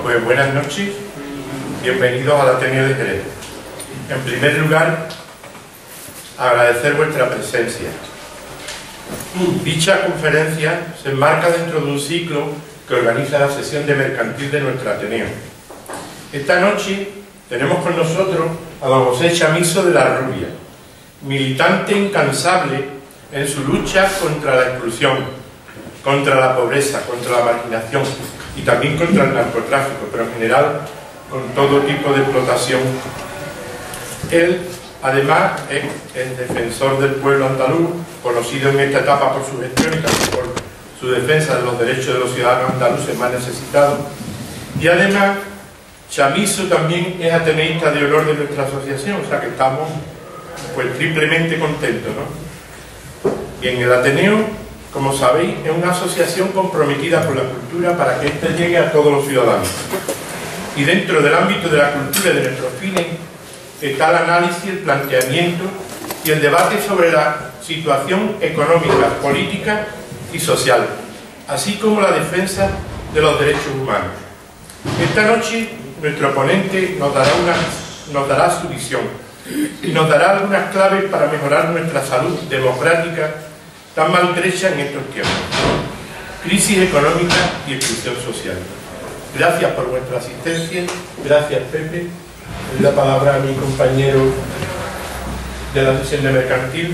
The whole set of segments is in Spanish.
Pues buenas noches, bienvenidos al Ateneo de Jerez. En primer lugar, agradecer vuestra presencia. Dicha conferencia se enmarca dentro de un ciclo que organiza la sesión de mercantil de nuestro Ateneo. Esta noche tenemos con nosotros a don José Chamizo de la Rubia, militante incansable en su lucha contra la exclusión, contra la pobreza, contra la marginación y también contra el narcotráfico, pero en general con todo tipo de explotación. Él, además, es el defensor del pueblo andaluz, conocido en esta etapa por su gestión y también por su defensa de los derechos de los ciudadanos andaluces más necesitados. Y además, Chamizo también es ateneísta de honor de nuestra asociación, o sea que estamos pues triplemente contentos, ¿no? Bien, el Ateneo, como sabéis, es una asociación comprometida con la cultura para que ésta llegue a todos los ciudadanos. Y dentro del ámbito de la cultura y de nuestros fines está el análisis, el planteamiento y el debate sobre la situación económica, política y social, así como la defensa de los derechos humanos. Esta noche nuestro ponente nos dará su visión y nos dará algunas claves para mejorar nuestra salud democrática tan maltrecha en estos tiempos. Crisis económica y exclusión social. Gracias por vuestra asistencia. Gracias, Pepe. Le doy la palabra a mi compañero de la sesión de mercantil.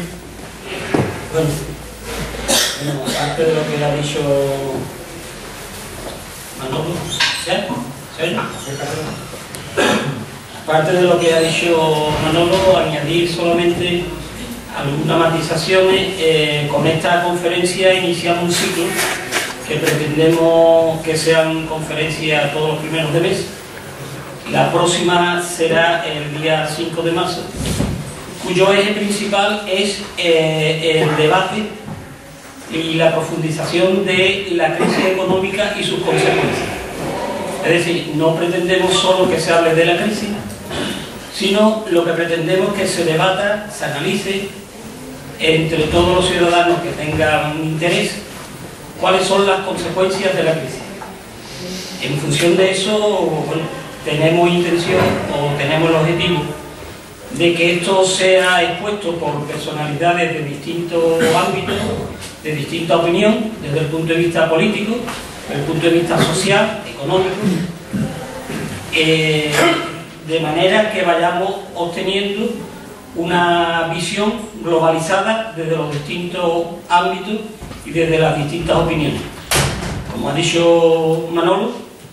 Bueno, aparte de lo que ha dicho Manolo, aparte de lo que ha dicho Manolo, añadir solamente algunas matizaciones. Con esta conferencia iniciamos un ciclo que pretendemos que sean conferencias todos los primeros de mes. La próxima será el día 5 de marzo, cuyo eje principal es el debate y la profundización de la crisis económica y sus consecuencias. Es decir, no pretendemos solo que se hable de la crisis, sino lo que pretendemos es que se debata, se analice entre todos los ciudadanos que tengan interés cuáles son las consecuencias de la crisis. En función de eso, bueno, tenemos intención o tenemos el objetivo de que esto sea expuesto por personalidades de distintos ámbitos, de distinta opinión, desde el punto de vista político, desde el punto de vista social, económico, de manera que vayamos obteniendo una visión globalizada desde los distintos ámbitos y desde las distintas opiniones. Como ha dicho Manolo,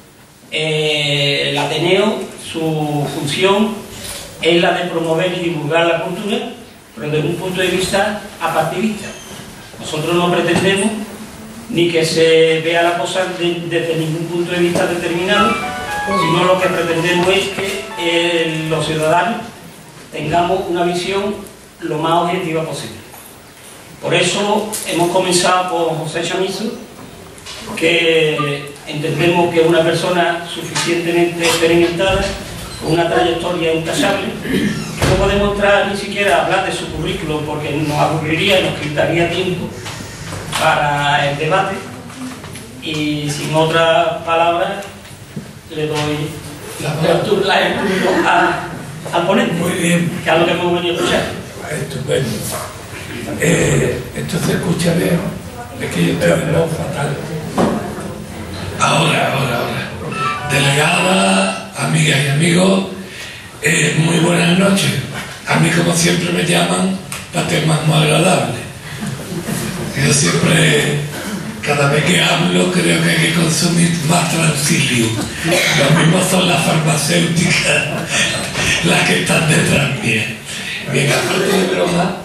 el Ateneo, su función es la de promover y divulgar la cultura, pero desde un punto de vista apartidista. Nosotros no pretendemos ni que se vea la cosa desde ningún punto de vista determinado, sino lo que pretendemos es que los ciudadanos tengamos una visión lo más objetiva posible. Por eso hemos comenzado con José Chamizo, que entendemos que es una persona suficientemente experimentada, con una trayectoria intachable, que no podemos entrar ni siquiera a hablar de su currículum porque nos aburriría y nos quitaría tiempo para el debate, y sin otras palabras le doy el turno al ponente. Muy bien. Que es lo que hemos venido a escuchar. Estupendo. Esto se escucha bien. Es que yo estoy de voz fatal. Ahora. Delegada, amigas y amigos, muy buenas noches. A mí, como siempre, me llaman para temas más agradables. Yo siempre, cada vez que hablo, creo que hay que consumir más Transilium. Lo mismo son las farmacéuticas las que están detrás mías. Bien, aparte de broma,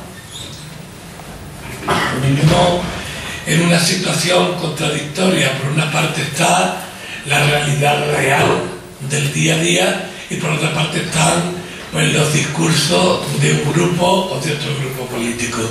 vivimos en una situación contradictoria. Por una parte está la realidad real del día a día y por otra parte están pues, los discursos de un grupo o de otro grupo político.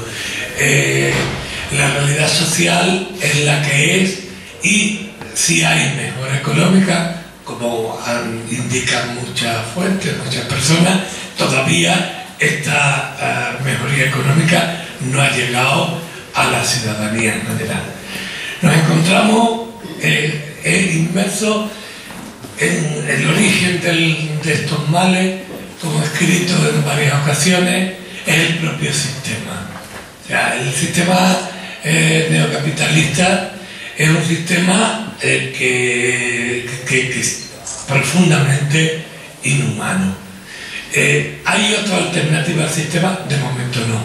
La realidad social es la que es, y si hay mejora económica, como indican muchas fuentes, muchas personas, todavía esta mejoría económica no ha llegado a la ciudadanía en general. Nos encontramos inmersos en el origen de estos males, como he escrito en varias ocasiones, es el propio sistema. O sea, el sistema neocapitalista es un sistema que es profundamente inhumano. ¿Hay otra alternativa al sistema? De momento no.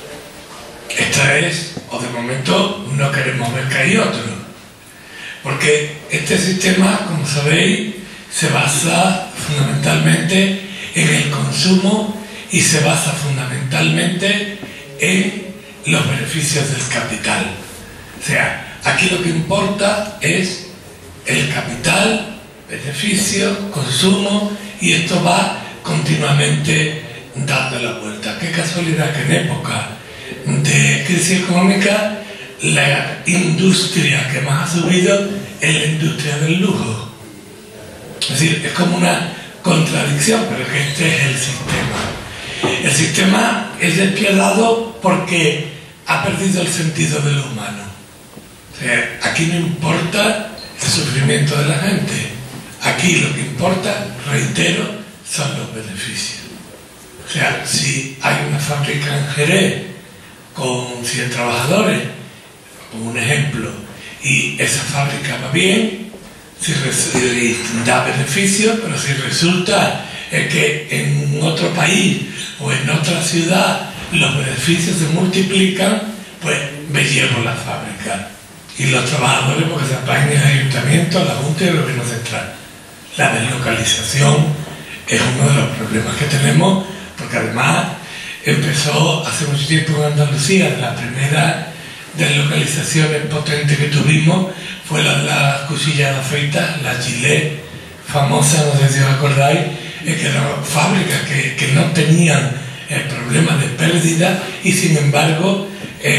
Esta es, o de momento no queremos ver que hay otro. Porque este sistema, como sabéis, se basa fundamentalmente en el consumo y se basa fundamentalmente en los beneficios del capital. O sea, aquí lo que importa es el capital, beneficio, consumo, y esto va continuamente dando la vuelta. Qué casualidad que en época de crisis económica la industria que más ha subido es la industria del lujo. Es decir, es como una contradicción, pero que este es el sistema. El sistema es despiadado porque ha perdido el sentido de lo humano. O sea, aquí no importa el sufrimiento de la gente. Aquí lo que importa, reitero, son los beneficios. O sea, si hay una fábrica en Jerez con 100 trabajadores, como un ejemplo, y esa fábrica va bien, si da beneficios, pero si resulta que en otro país o en otra ciudad los beneficios se multiplican, pues me llevo la fábrica. Y los trabajadores, porque se apagan el ayuntamiento, la Junta y el gobierno central. La deslocalización es uno de los problemas que tenemos, porque además empezó hace mucho tiempo en Andalucía. La primera deslocalizaciones potentes que tuvimos fue la de las cuchillas de afeitar, la Gillette famosa, no sé si os acordáis, que eran fábricas que no tenían problemas de pérdida y sin embargo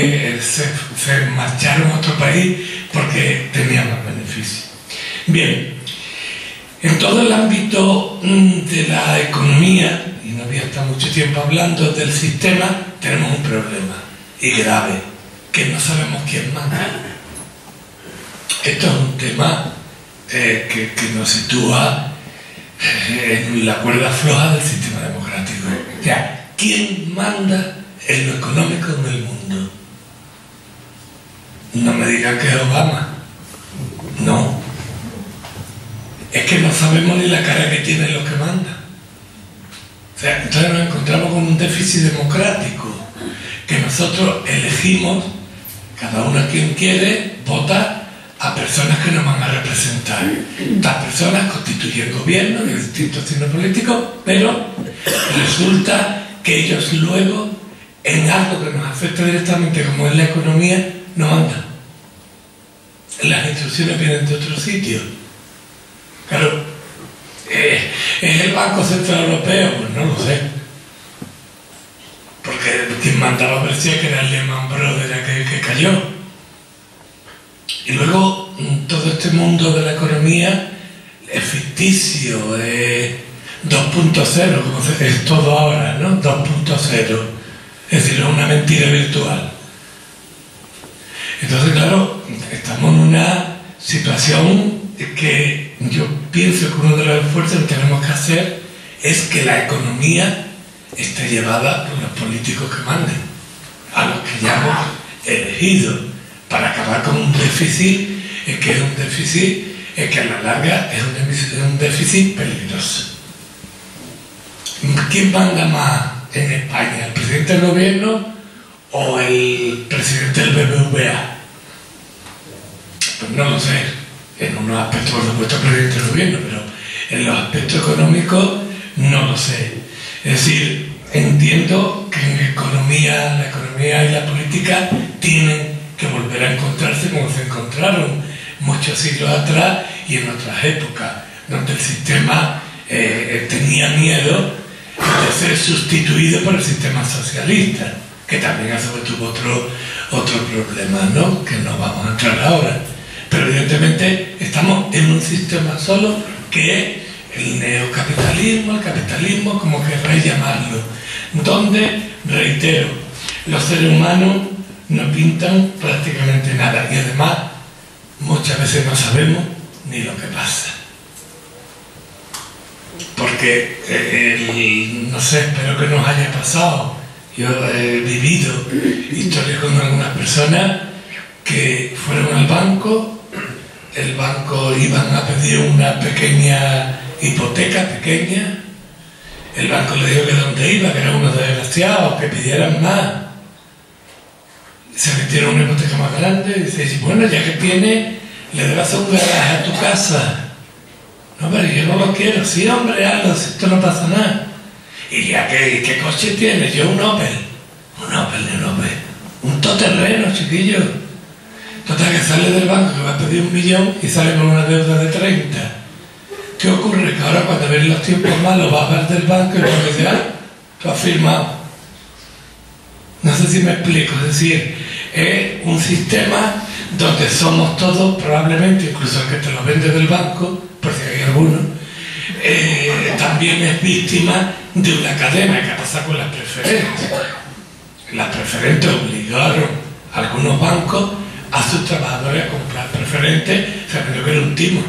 se marcharon a otro país porque tenían más beneficios. Bien, en todo el ámbito de la economía, y no voy a estar mucho tiempo hablando del sistema, tenemos un problema, y grave, que no sabemos quién manda. Esto es un tema que nos sitúa en la cuerda floja del sistema democrático. O sea, ¿quién manda en lo económico en el mundo? No me digan que es Obama. No. Es que no sabemos ni la cara que tienen los que mandan. O sea, entonces nos encontramos con un déficit democrático, que nosotros elegimos, cada uno quien quiere, vota a personas que nos van a representar. Estas personas constituyen gobierno de distintos signos políticos, pero resulta que ellos luego, en algo que nos afecta directamente, como es la economía, no mandan. Las instrucciones vienen de otro sitio. Claro, ¿es el Banco Central Europeo? Pues no lo sé. Porque quien mandaba parecía que era el Lehman Brothers aquel que cayó. Y luego todo este mundo de la economía es ficticio, 2.0, como es todo ahora, ¿no? 2.0. Es decir, es una mentira virtual. Entonces, claro, estamos en una situación que yo pienso que uno de los esfuerzos que tenemos que hacer es que la economía esté llevada por los políticos que manden, a los que ya hemos elegido, para acabar con un déficit que es un déficit que a la larga es un déficit peligroso. ¿Quién manda más en España? ¿El presidente del gobierno o el presidente del BBVA? Pues no lo sé. En unos aspectos, por supuesto, el presidente del gobierno, pero en los aspectos económicos no lo sé. Es decir, entiendo que en la economía y la política tienen que volver a encontrarse como se encontraron muchos siglos atrás y en otras épocas, donde el sistema tenía miedo de ser sustituido por el sistema socialista, que también a su vez tuvo otro problema, ¿no? Que no vamos a entrar ahora. Pero evidentemente estamos en un sistema solo que es el neocapitalismo, el capitalismo, como querráis llamarlo, donde, reitero, los seres humanos no pintan prácticamente nada y además muchas veces no sabemos ni lo que pasa. porque no sé, espero que nos haya pasado. Yo he vivido historias con algunas personas que fueron al banco, el banco iban a pedir una pequeña hipoteca pequeña, el banco le dijo que dónde iba, que eran unos desgraciados, que pidieran más. Se metieron una hipoteca más grande y dice, bueno, ya que tiene, le debes un garaje a tu casa. No, pero yo no lo quiero. Sí, hombre, hazlo, si esto no pasa nada. Y ya, ¿qué coche tienes? Yo un Opel. Un Opel. Un todoterreno, chiquillo. Total, que sale del banco que va a pedir 1 millón y sale con una deuda de 30. ¿Qué ocurre? Que ahora cuando ven los tiempos malos vas a ver del banco y te dice, tú has firmado. No sé si me explico. Es decir, es un sistema donde somos todos, probablemente, incluso el que te lo vende del banco, por si hay alguno, también es víctima de una cadena. ¿Qué pasa con las preferentes? Las preferentes obligaron a algunos bancos a sus trabajadores a comprar preferentes sabiendo que era un timo.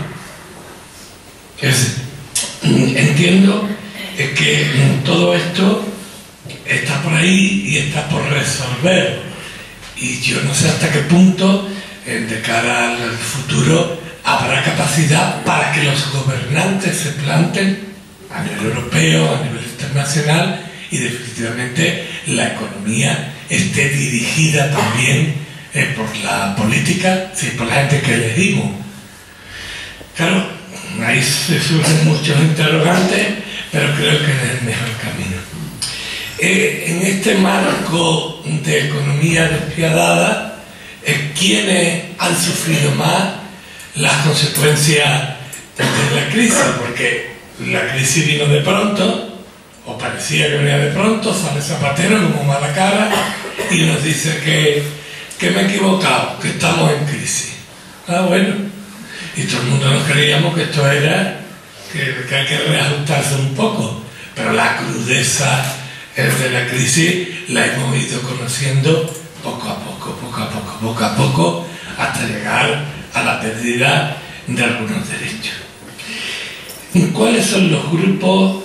Entiendo que todo esto está por ahí y está por resolver, y yo no sé hasta qué punto de cara al futuro habrá capacidad para que los gobernantes se planten a nivel europeo, a nivel internacional, y definitivamente la economía esté dirigida también por la política, sí, por la gente que elegimos. Claro, ahí se surgen muchos interrogantes, pero creo que es el mejor camino. En este marco de economía despiadada, ¿quiénes han sufrido más las consecuencias de la crisis? Porque la crisis vino de pronto, o parecía que venía de pronto, sale Zapatero como mala cara y nos dice que me he equivocado, que estamos en crisis. Bueno, y todo el mundo nos creíamos que esto era, que hay que reajustarse un poco, pero la crudeza de la crisis la hemos ido conociendo poco a poco, hasta llegar a la pérdida de algunos derechos. ¿Cuáles son los grupos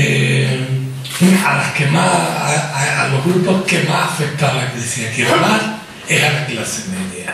a los grupos que más afecta a la crisis? Aquí más es a la clase media.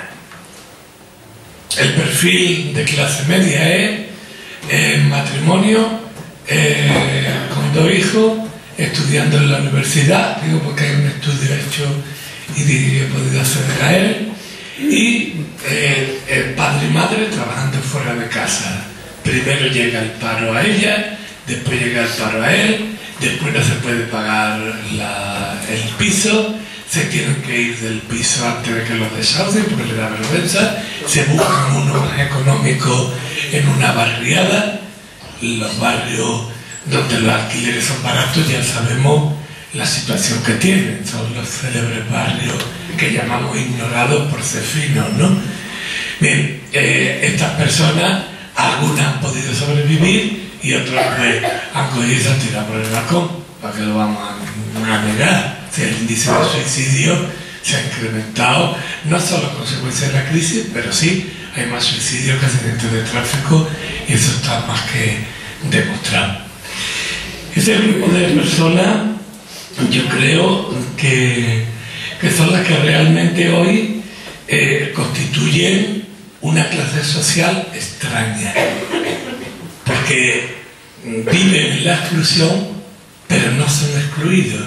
El perfil de clase media es matrimonio, con 2 hijos, estudiando en la universidad, digo porque hay un estudio hecho y he podido acceder a él, y el padre y madre trabajando fuera de casa. Primero llega el paro a ella, después llega el paro a él, después no se puede pagar el piso, se tienen que ir del piso antes de que los desahucien porque le da vergüenza, se buscan uno más económico en una barriada, los barrios donde los alquileres son baratos, ya sabemos la situación que tienen, son los célebres barrios que llamamos ignorados por ser finos, ¿no? Bien, estas personas, algunas han podido sobrevivir y otras pues, han cogido y se han tirado por el balcón. ¿Para qué lo vamos a negar? Si el índice de suicidio se ha incrementado, no solo a consecuencia de la crisis, pero sí hay más suicidios que accidentes de tráfico, y eso está más que demostrado. Ese grupo de personas yo creo que son las que realmente hoy constituyen una clase social extraña, porque viven en la exclusión pero no son excluidos,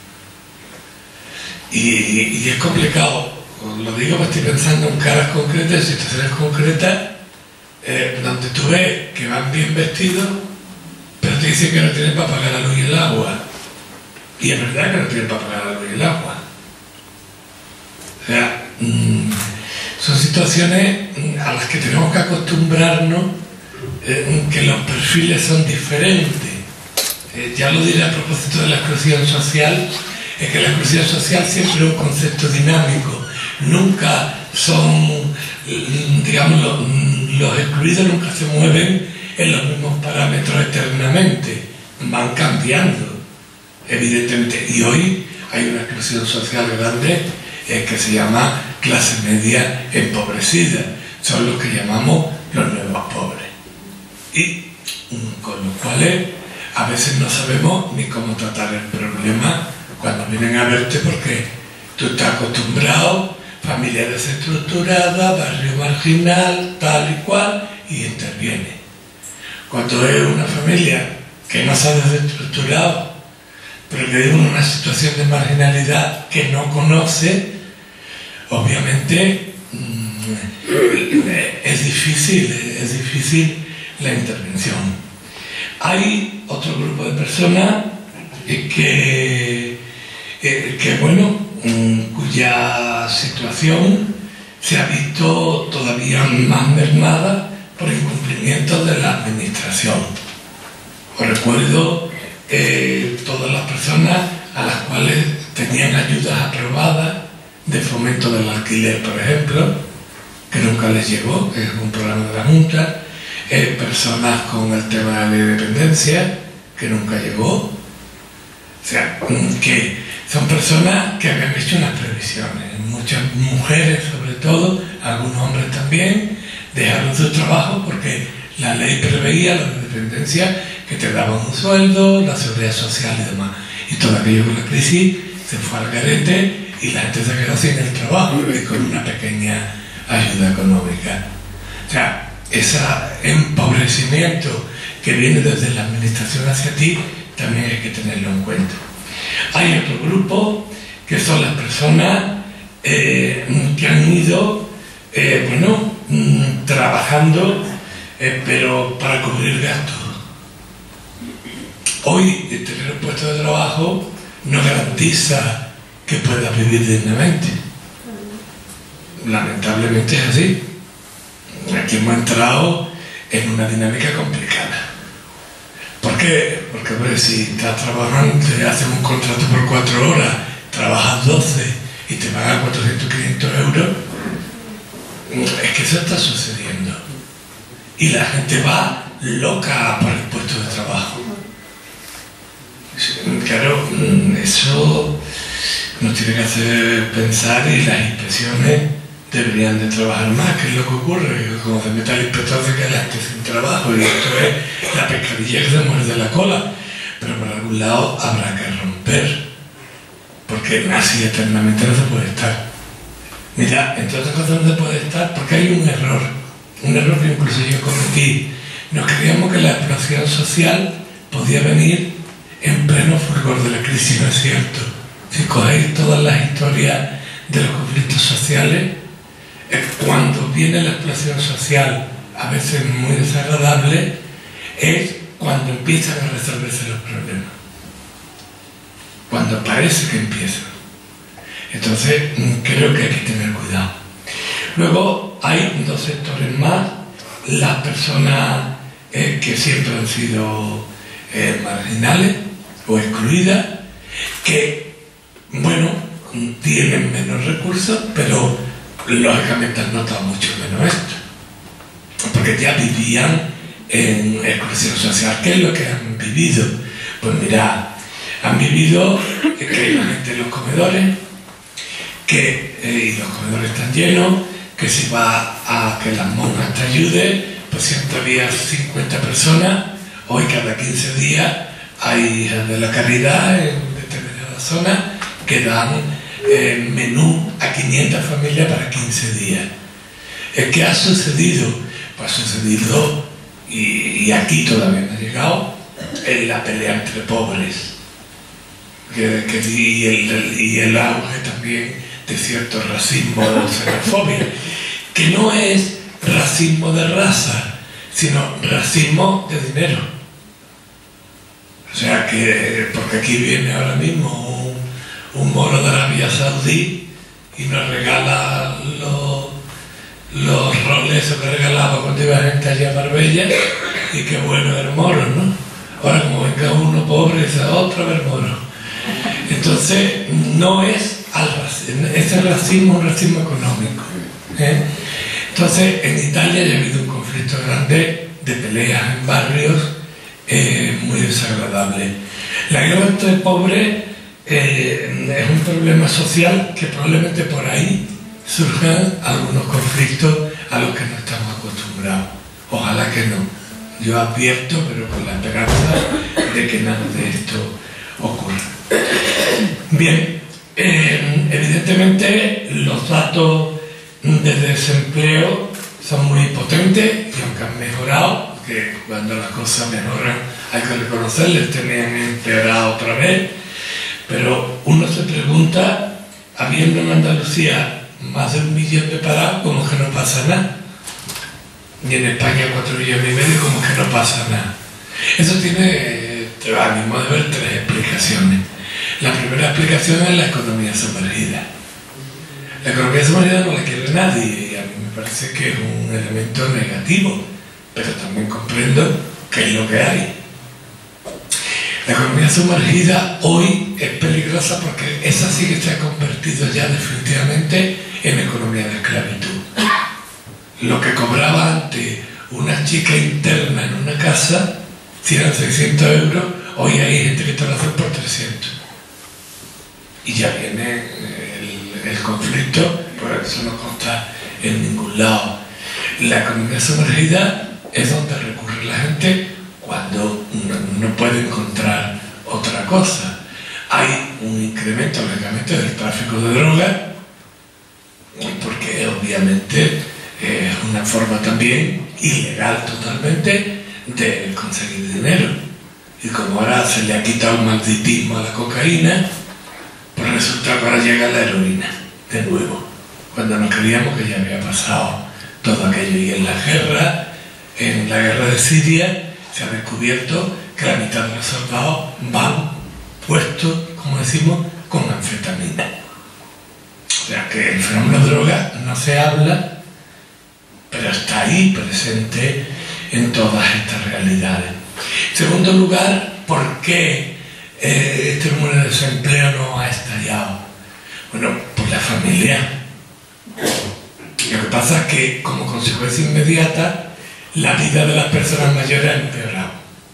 y es complicado. Lo digo porque estoy pensando en caras concretas, en situaciones concretas, donde tú ves que van bien vestidos pero te dicen que no tienen para pagar la luz y el agua, y es verdad que no tienen para pagar la luz y el agua. O sea, son situaciones a las que tenemos que acostumbrarnos, que los perfiles son diferentes. Ya lo diré a propósito de la exclusión social, es que la exclusión social siempre es un concepto dinámico. Nunca son, digamos, los excluidos nunca se mueven en los mismos parámetros eternamente, van cambiando, evidentemente. Y hoy hay una exclusión social grande que se llama clase media empobrecida, son los que llamamos los nuevos pobres, y con los cuales a veces no sabemos ni cómo tratar el problema cuando vienen a verte, porque tú estás acostumbrado, familia desestructurada, barrio marginal, tal y cual, y interviene. Cuando es una familia que no se ha desestructurado, pero que vive en una situación de marginalidad que no conoce, obviamente es difícil la intervención. Hay otro grupo de personas cuya situación se ha visto todavía más mermada por incumplimientos de la administración. Os recuerdo todas las personas a las cuales tenían ayudas aprobadas de fomento del alquiler, por ejemplo, que nunca les llegó, que es un programa de la Junta, personas con el tema de la dependencia, que nunca llegó. O sea, que son personas que habían hecho unas previsiones. Muchas mujeres, sobre todo, algunos hombres también, dejaron su trabajo porque la ley preveía la dependencia, que te daban un sueldo, la seguridad social y demás. Y todo aquello con la crisis se fue al garete y la gente se quedó sin el trabajo y con una pequeña ayuda económica. O sea, ese empobrecimiento que viene desde la administración hacia ti también hay que tenerlo en cuenta. Hay otro grupo que son las personas que han ido trabajando pero para cubrir gastos. Hoy tener un puesto de trabajo no garantiza que puedas vivir dignamente. Lamentablemente es así. Aquí hemos entrado en una dinámica complicada. ¿Por qué? Porque pues, si estás trabajando, te hacen un contrato por 4 horas, trabajas 12 y te pagan 400, 500 euros, es que eso está sucediendo. Y la gente va loca por el puesto de trabajo. Claro, eso nos tiene que hacer pensar, y las inspecciones deberían de trabajar más. ¿Qué es lo que ocurre? Como se mete el inspector, se queda la gente sin trabajo, y esto es la pescadilla que se muerde la cola. Pero por algún lado habrá que romper, porque así eternamente no se puede estar. Mira, entre otras cosas no se puede estar porque hay un error que incluso yo cometí. Nos creíamos que la explotación social podía venir en pleno fulgor de la crisis. No es cierto. Si cogéis todas las historias de los conflictos sociales, cuando viene la explotación social, a veces muy desagradable, es cuando empiezan a resolverse los problemas, cuando parece que empiezan. Entonces creo que hay que tener cuidado. Luego hay 2 sectores más: las personas que siempre han sido marginales o excluidas, que tienen menos recursos, pero lógicamente han notado mucho menos esto, porque ya vivían en exclusión social. ¿Qué es lo que han vivido? Pues mirad, han vivido que hay la gente en los comedores, y los comedores están llenos, que si va a que las monjas te ayuden, pues siempre había 50 personas. Hoy cada 15 días hay hijas de la caridad en determinadas zonas que dan menú a 500 familias para 15 días. ¿Qué ha sucedido? Pues ha sucedido, y aquí todavía no ha llegado, en la pelea entre pobres, y el auge también de cierto racismo o xenofobia, que no es racismo de raza, sino racismo de dinero. O sea que, porque aquí viene ahora mismo un moro de Arabia Saudí y nos regala los roles que regalaba cuando iba gente allá a Marbella, y qué bueno el moro, ¿no? Ahora como venga uno pobre, dice otro ver moro. Entonces no es ese racismo es un racismo económico. Entonces en Italia ya ha habido un conflicto grande de peleas en barrios muy desagradable. La guerra de pobres es un problema social que probablemente por ahí surjan algunos conflictos a los que no estamos acostumbrados. Ojalá que no. Yo advierto, pero con la esperanza de que nada de esto ocurra. Bien, evidentemente los datos de desempleo son muy potentes y aunque han mejorado, porque cuando las cosas mejoran hay que reconocerles, tenían empeorado otra vez, pero uno se pregunta, habiendo en Andalucía más de 1 millón de parados, ¿cómo que no pasa nada? Y en España 4,5 millones, ¿cómo que no pasa nada? Eso tiene, a mi modo de ver, 3 explicaciones. La primera explicación es la economía sumergida. La economía sumergida no la quiere nadie y a mí me parece que es un elemento negativo, pero también comprendo que es lo que hay. La economía sumergida hoy es peligrosa porque esa sí que se ha convertido ya definitivamente en economía de esclavitud. Lo que cobraba antes una chica interna en una casa, si eran 600 euros, hoy hay gente que te lo hace por 300. Y ya viene el conflicto, por eso no consta en ningún lado. La economía sumergida es donde recurre la gente cuando no puede encontrar otra cosa. Hay un incremento, lógicamente, del tráfico de drogas, porque obviamente es una forma también ilegal totalmente de conseguir dinero. Y como ahora se le ha quitado un malditismo a la cocaína, pues resulta que ahora llega la heroína de nuevo, cuando no creíamos que ya había pasado todo aquello. Y en la guerra de Siria, se ha descubierto que la mitad de los soldados van puestos, como decimos, con anfetamina. O sea que el fenómeno de droga no se habla, pero está ahí presente en todas estas realidades. En segundo lugar, ¿por qué este número de desempleo no ha estallado? Bueno, por la familia. Lo que pasa es que, como consecuencia inmediata, la vida de las personas mayores ha empeorado.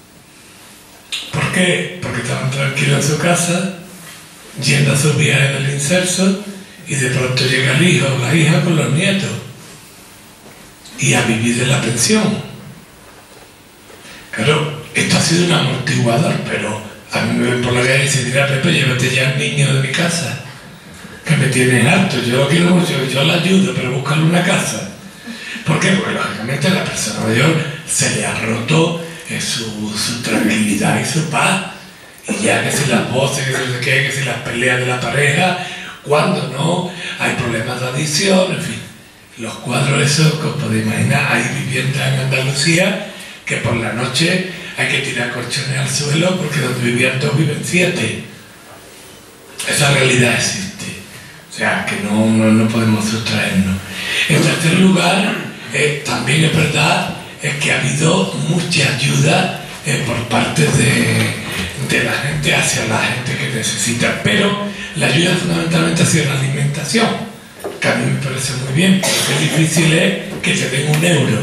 ¿Por qué? Porque estaban tranquilos en su casa, yendo a sus viajes del inserso, y de pronto llega el hijo o la hija con los nietos y a vivir de la pensión. Claro, esto ha sido un amortiguador, pero a mí me ven por la calle y dicen: mira, Pepe, llévate ya al niño de mi casa, que me tiene harto, yo lo quiero mucho, yo la ayudo, pero búscale una casa. ¿Por qué? Porque lógicamente a la persona mayor se le ha roto su tranquilidad y su paz, y ya que si las voces, que no sé qué, que si las peleas de la pareja, cuando no, hay problemas de adicción, en fin. Los cuadros esos que os podéis imaginar. Hay viviendas en Andalucía que por la noche hay que tirar colchones al suelo porque donde vivían 2 viven 7. Esa realidad existe. O sea, que no podemos sustraernos. En tercer lugar, también es verdad que ha habido mucha ayuda por parte de la gente hacia la gente que necesita, pero la ayuda fundamentalmente hacia la alimentación, que a mí me parece muy bien, porque difícil es que te den 1 euro.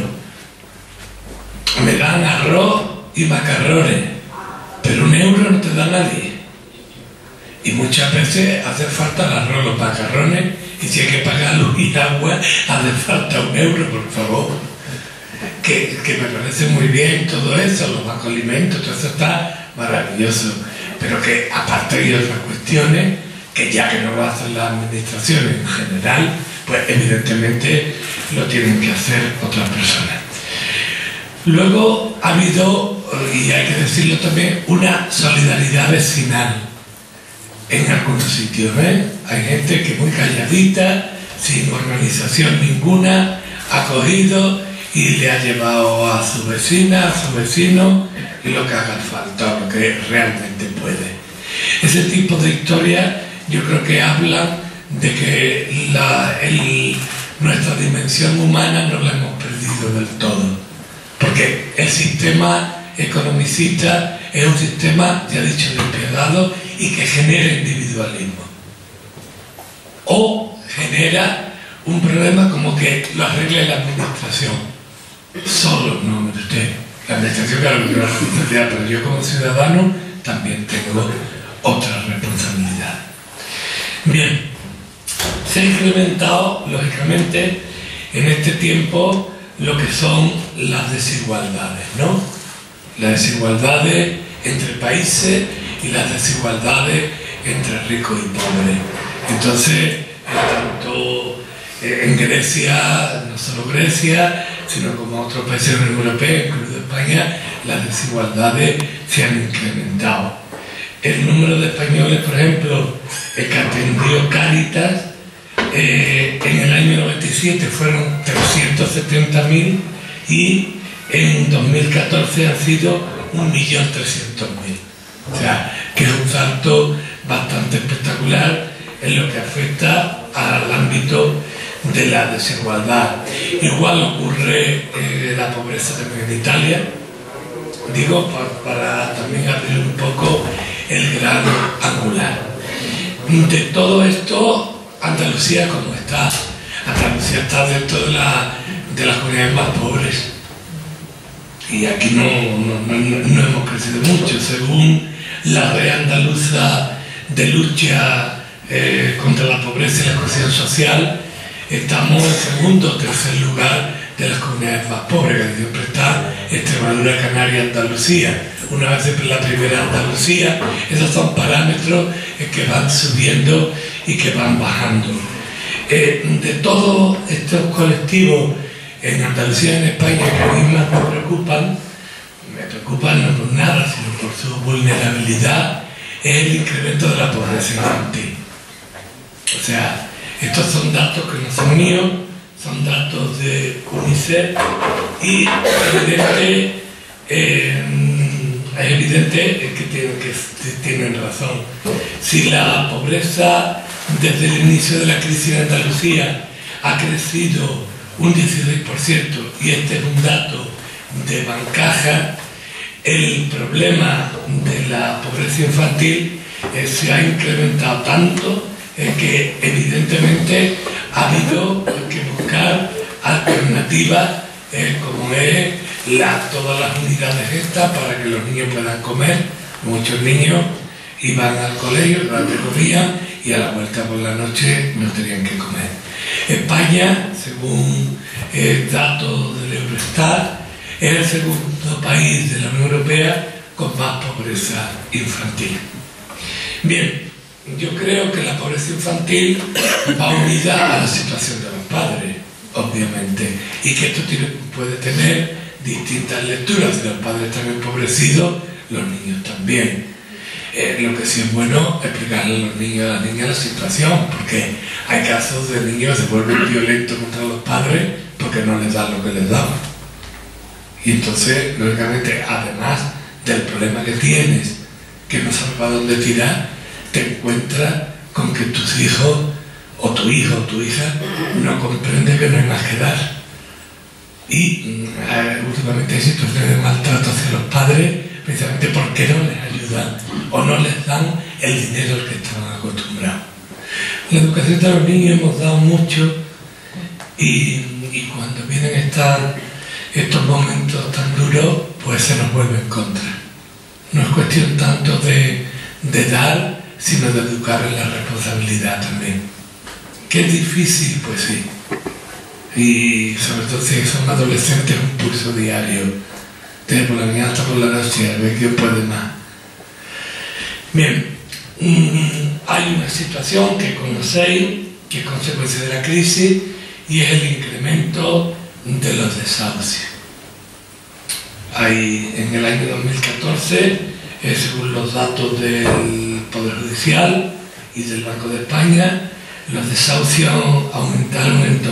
Me dan arroz y macarrones, pero 1 euro no te da nadie. Y muchas veces hace falta el arroz, los macarrones, y si hay que pagar luz y agua, hace falta 1 euro, por favor. Que me parece muy bien todo eso, los bancos alimentos, todo eso está maravilloso. Pero que aparte hay otras cuestiones que ya que no lo hacen las administraciones en general, pues evidentemente lo tienen que hacer otras personas. Luego ha habido, y hay que decirlo también, una solidaridad vecinal en algunos sitios, ¿ven? Hay gente que muy calladita, sin organización ninguna, ha cogido y le ha llevado a su vecina, a su vecino, y lo que haga falta, lo que realmente puede. Ese tipo de historias yo creo que hablan de que nuestra dimensión humana no la hemos perdido del todo, porque el sistema economicista es un sistema, ya he dicho, despiadado y que genera individualismo, o genera un problema como que lo arregle la administración solo. No, mire usted, la administración, claro, que tiene una responsabilidad, pero yo como ciudadano también tengo otra responsabilidad. Bien, se ha incrementado lógicamente en este tiempo lo que son las desigualdades, ¿no? Las desigualdades entre países y las desigualdades entre ricos y pobres. Entonces, tanto en Grecia, no solo Grecia, sino como otros países de la Unión Europea, incluido España, las desigualdades se han incrementado. El número de españoles, por ejemplo, que atendió Cáritas, en el año 97 fueron 370.000 y en 2014 han sido 1.300.000. O sea, que es un salto bastante espectacular en lo que afecta al ámbito de la desigualdad. Igual ocurre la pobreza también en Italia, digo, para también abrir un poco el grano angular. De todo esto, Andalucía, como está, Andalucía está dentro de las comunidades más pobres. Y aquí no hemos crecido mucho. Según la Red Andaluza de Lucha contra la Pobreza y la Exclusión Social, estamos en segundo o tercer lugar de las comunidades más pobres, que siempre está Extremadura, Canarias, Andalucía. Una vez siempre la primera Andalucía. Esos son parámetros que van subiendo y que van bajando. De todos estos colectivos en Andalucía y en España que a mí más me preocupan no por nada, sino por su vulnerabilidad, es el incremento de la pobreza infantil. O sea, estos son datos que no son míos, son datos de UNICEF y es evidente que tienen razón. Si la pobreza desde el inicio de la crisis en Andalucía ha crecido un 16%, y este es un dato de Bancaja, el problema de la pobreza infantil se ha incrementado tanto que evidentemente ha habido que buscar alternativas como es todas las unidades estas para que los niños puedan comer. Muchos niños iban al colegio, comían y a la vuelta por la noche no tenían que comer. España, según datos del Eurostat, es el segundo país de la Unión Europea con más pobreza infantil. Bien, yo creo que la pobreza infantil va unida a la situación de los padres, obviamente, y que esto puede tener distintas lecturas. Si los padres están empobrecidos, los niños también. Lo que sí es bueno es explicarle a los niños y a las niñas la situación, porque hay casos de niños que se vuelven violentos contra los padres porque no les dan lo que les daban. Y entonces, lógicamente, además del problema que tienes, que no sabes para dónde tirar, te encuentras con que tus hijos, o tu hijo o tu hija, no comprende que no hay más que dar. Y últimamente hay situaciones de maltrato hacia los padres, precisamente porque no les ayudan o no les dan el dinero al que estaban acostumbrados. La educación de los niños hemos dado mucho, y cuando vienen estos momentos tan duros, pues se nos vuelve en contra. No es cuestión tanto de dar, sino de educar en la responsabilidad también. ¿Que es difícil? Pues sí. Y sobre todo si son adolescentes, un pulso diario, desde por la mañana hasta por la noche, a ver quién puede más. Bien, hay una situación que conocéis, que es consecuencia de la crisis, y es el incremento de los desahucios. En el año 2014, según los datos del Poder Judicial y del Banco de España, los desahucios aumentaron en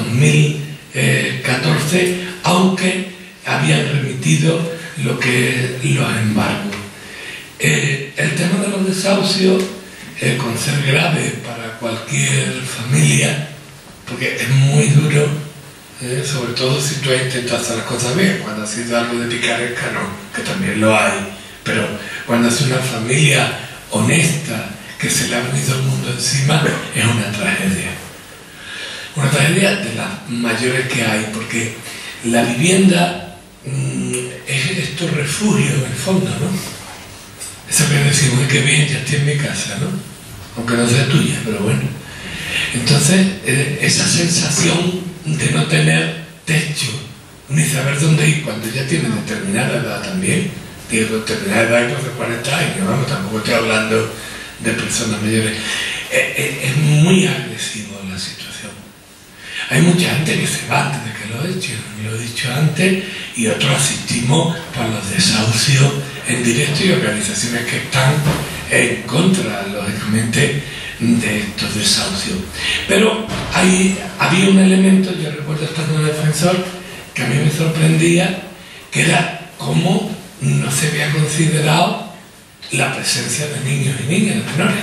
2014, aunque habían remitido lo que los embargos. El tema de los desahucios, con ser grave para cualquier familia, porque es muy duro, sobre todo si tú has intentado hacer las cosas bien. Cuando ha sido algo de picaresca, no, que también lo hay, pero cuando es una familia honesta, que se le ha venido el mundo encima, es una tragedia. Una tragedia de las mayores que hay, porque la vivienda es tu refugio en el fondo, ¿no? Eso que decimos, que bien, ya estoy en mi casa, ¿no? Aunque no sea tuya, pero bueno. Entonces, esa sensación de no tener techo, ni saber dónde ir cuando ya tiene determinada edad también. Digo, determinada edad después de 40 años, vamos, tampoco estoy hablando de personas mayores. Es muy agresivo la situación. Hay mucha gente que se va antes de que lo echen, lo he dicho antes, y otros asistimos por los desahucios en directo y organizaciones que están en contra, lógicamente, de estos desahucios. Pero había un elemento, yo recuerdo estando en el Defensor, que a mí me sorprendía, que era cómo no se había considerado la presencia de niños y niñas, de menores.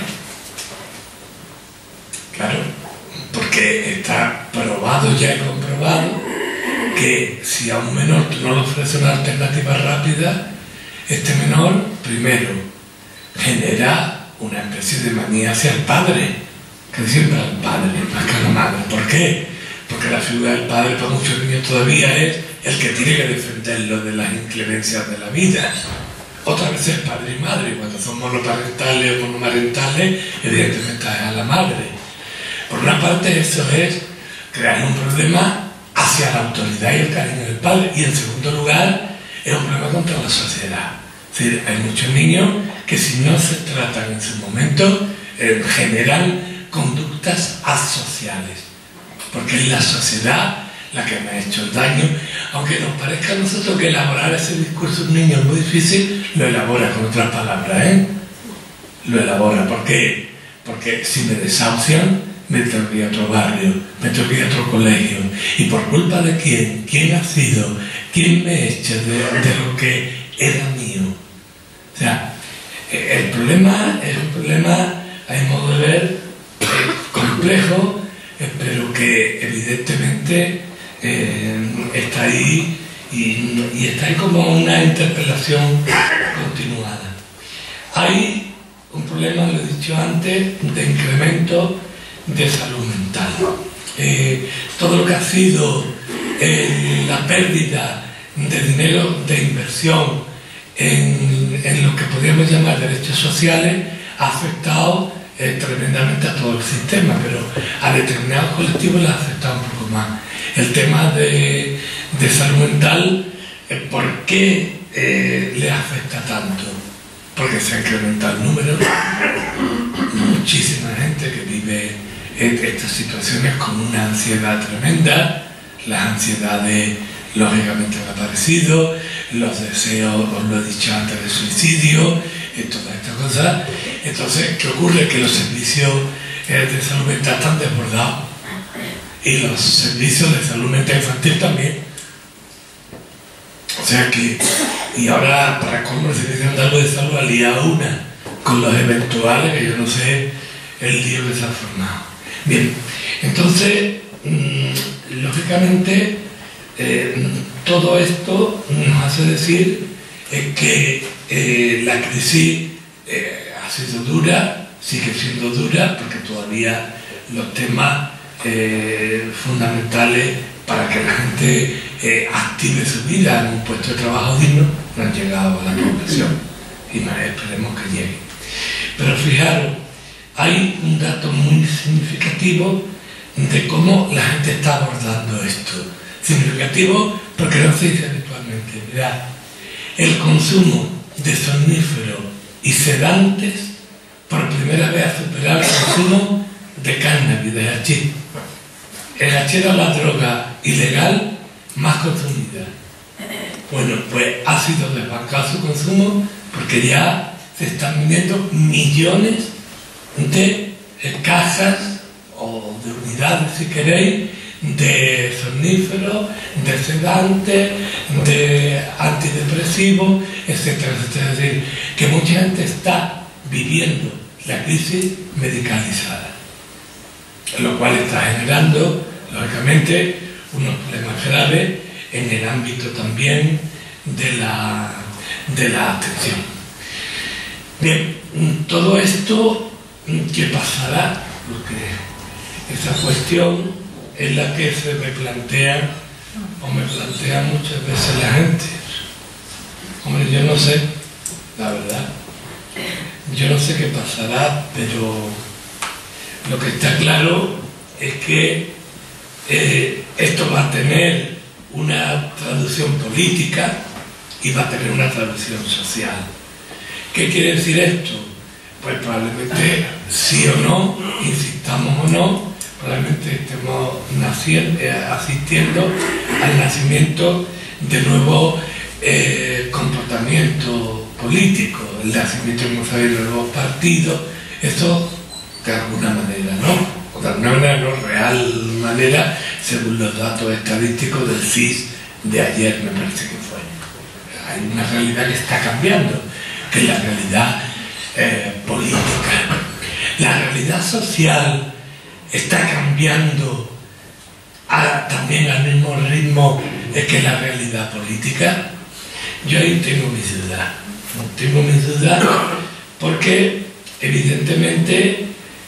Claro, porque está probado ya y comprobado que si a un menor tú no le ofreces una alternativa rápida, este menor, primero, genera una especie de manía hacia el padre, que siempre al padre, más que a la madre. ¿Por qué? Porque la figura del padre para muchos niños todavía es el que tiene que defenderlo de las inclemencias de la vida. Otras veces padre y madre, cuando son monoparentales o monomarentales, evidentemente es a la madre. Por una parte, eso es crear un problema hacia la autoridad y el cariño del padre, y en segundo lugar, es un problema contra la sociedad. Es decir, hay muchos niños que si no se tratan en su momento, generan conductas asociales, porque es la sociedad la que me ha hecho el daño. Aunque nos parezca a nosotros que elaborar ese discurso de un niño es muy difícil, lo elabora con otras palabras, lo elabora. ¿Por qué? Porque si me desahucian, me tengo que ir a otro barrio, me tengo que ir a otro colegio, y por culpa de quién ha sido, quién me echa de lo que era mío. O sea, el problema es un problema, a mi modo de ver, complejo, pero que evidentemente está ahí, y está ahí como una interpelación continuada. Hay un problema, lo he dicho antes, de incremento de salud mental. Todo lo que ha sido la pérdida de dinero de inversión en lo que podríamos llamar derechos sociales ha afectado tremendamente a todo el sistema, pero a determinados colectivos les ha afectado un poco más. El tema de salud mental, ¿por qué le afecta tanto? Porque se ha incrementado el número, muchísima gente que vive estas situaciones con una ansiedad tremenda. Las ansiedades lógicamente han aparecido, los deseos, os lo he dicho antes, de suicidio, todas estas cosas. Entonces, ¿qué ocurre? Que los servicios de salud mental están desbordados, y los servicios de salud mental infantil también. O sea que, y ahora para cómo el Servicio Andaluz de Salud ha liado una con los eventuales, que yo no sé el lío que se ha formado. Bien, entonces, lógicamente, todo esto nos hace decir que la crisis ha sido dura, sigue siendo dura, porque todavía los temas fundamentales para que la gente active su vida en un puesto de trabajo digno no han llegado a la población, y más esperemos que lleguen. Pero fijaros, hay un dato muy significativo de cómo la gente está abordando esto. Significativo porque no se dice habitualmente. Mirad, el consumo de somníferos y sedantes por primera vez ha superado el consumo de cannabis, de hachís. El hachís era la droga ilegal más consumida. Bueno, pues ha sido desbancado su consumo, porque ya se están vendiendo millones de cajas o de unidades, si queréis, de somníferos, de sedantes, de antidepresivos, etcétera, etcétera. Es decir, que mucha gente está viviendo la crisis medicalizada, lo cual está generando, lógicamente, unos problemas graves en el ámbito también de la atención. Bien, todo esto, ¿qué pasará? Porque esa cuestión es la que se me plantea, o me plantea muchas veces la gente. Hombre, yo no sé, la verdad. Yo no sé qué pasará, pero lo que está claro es que esto va a tener una traducción política y va a tener una traducción social. ¿Qué quiere decir esto? Pues probablemente sí o no, insistamos o no, probablemente estemos asistiendo al nacimiento de nuevos comportamientos políticos, el nacimiento, como sabéis, de nuevos partidos, eso de alguna manera, ¿no? O de alguna manera, no, real manera, según los datos estadísticos del CIS de ayer, me parece que fue. Hay una realidad que está cambiando, que es la realidad política. La realidad social está cambiando también al mismo ritmo que la realidad política. Yo ahí tengo mis dudas porque evidentemente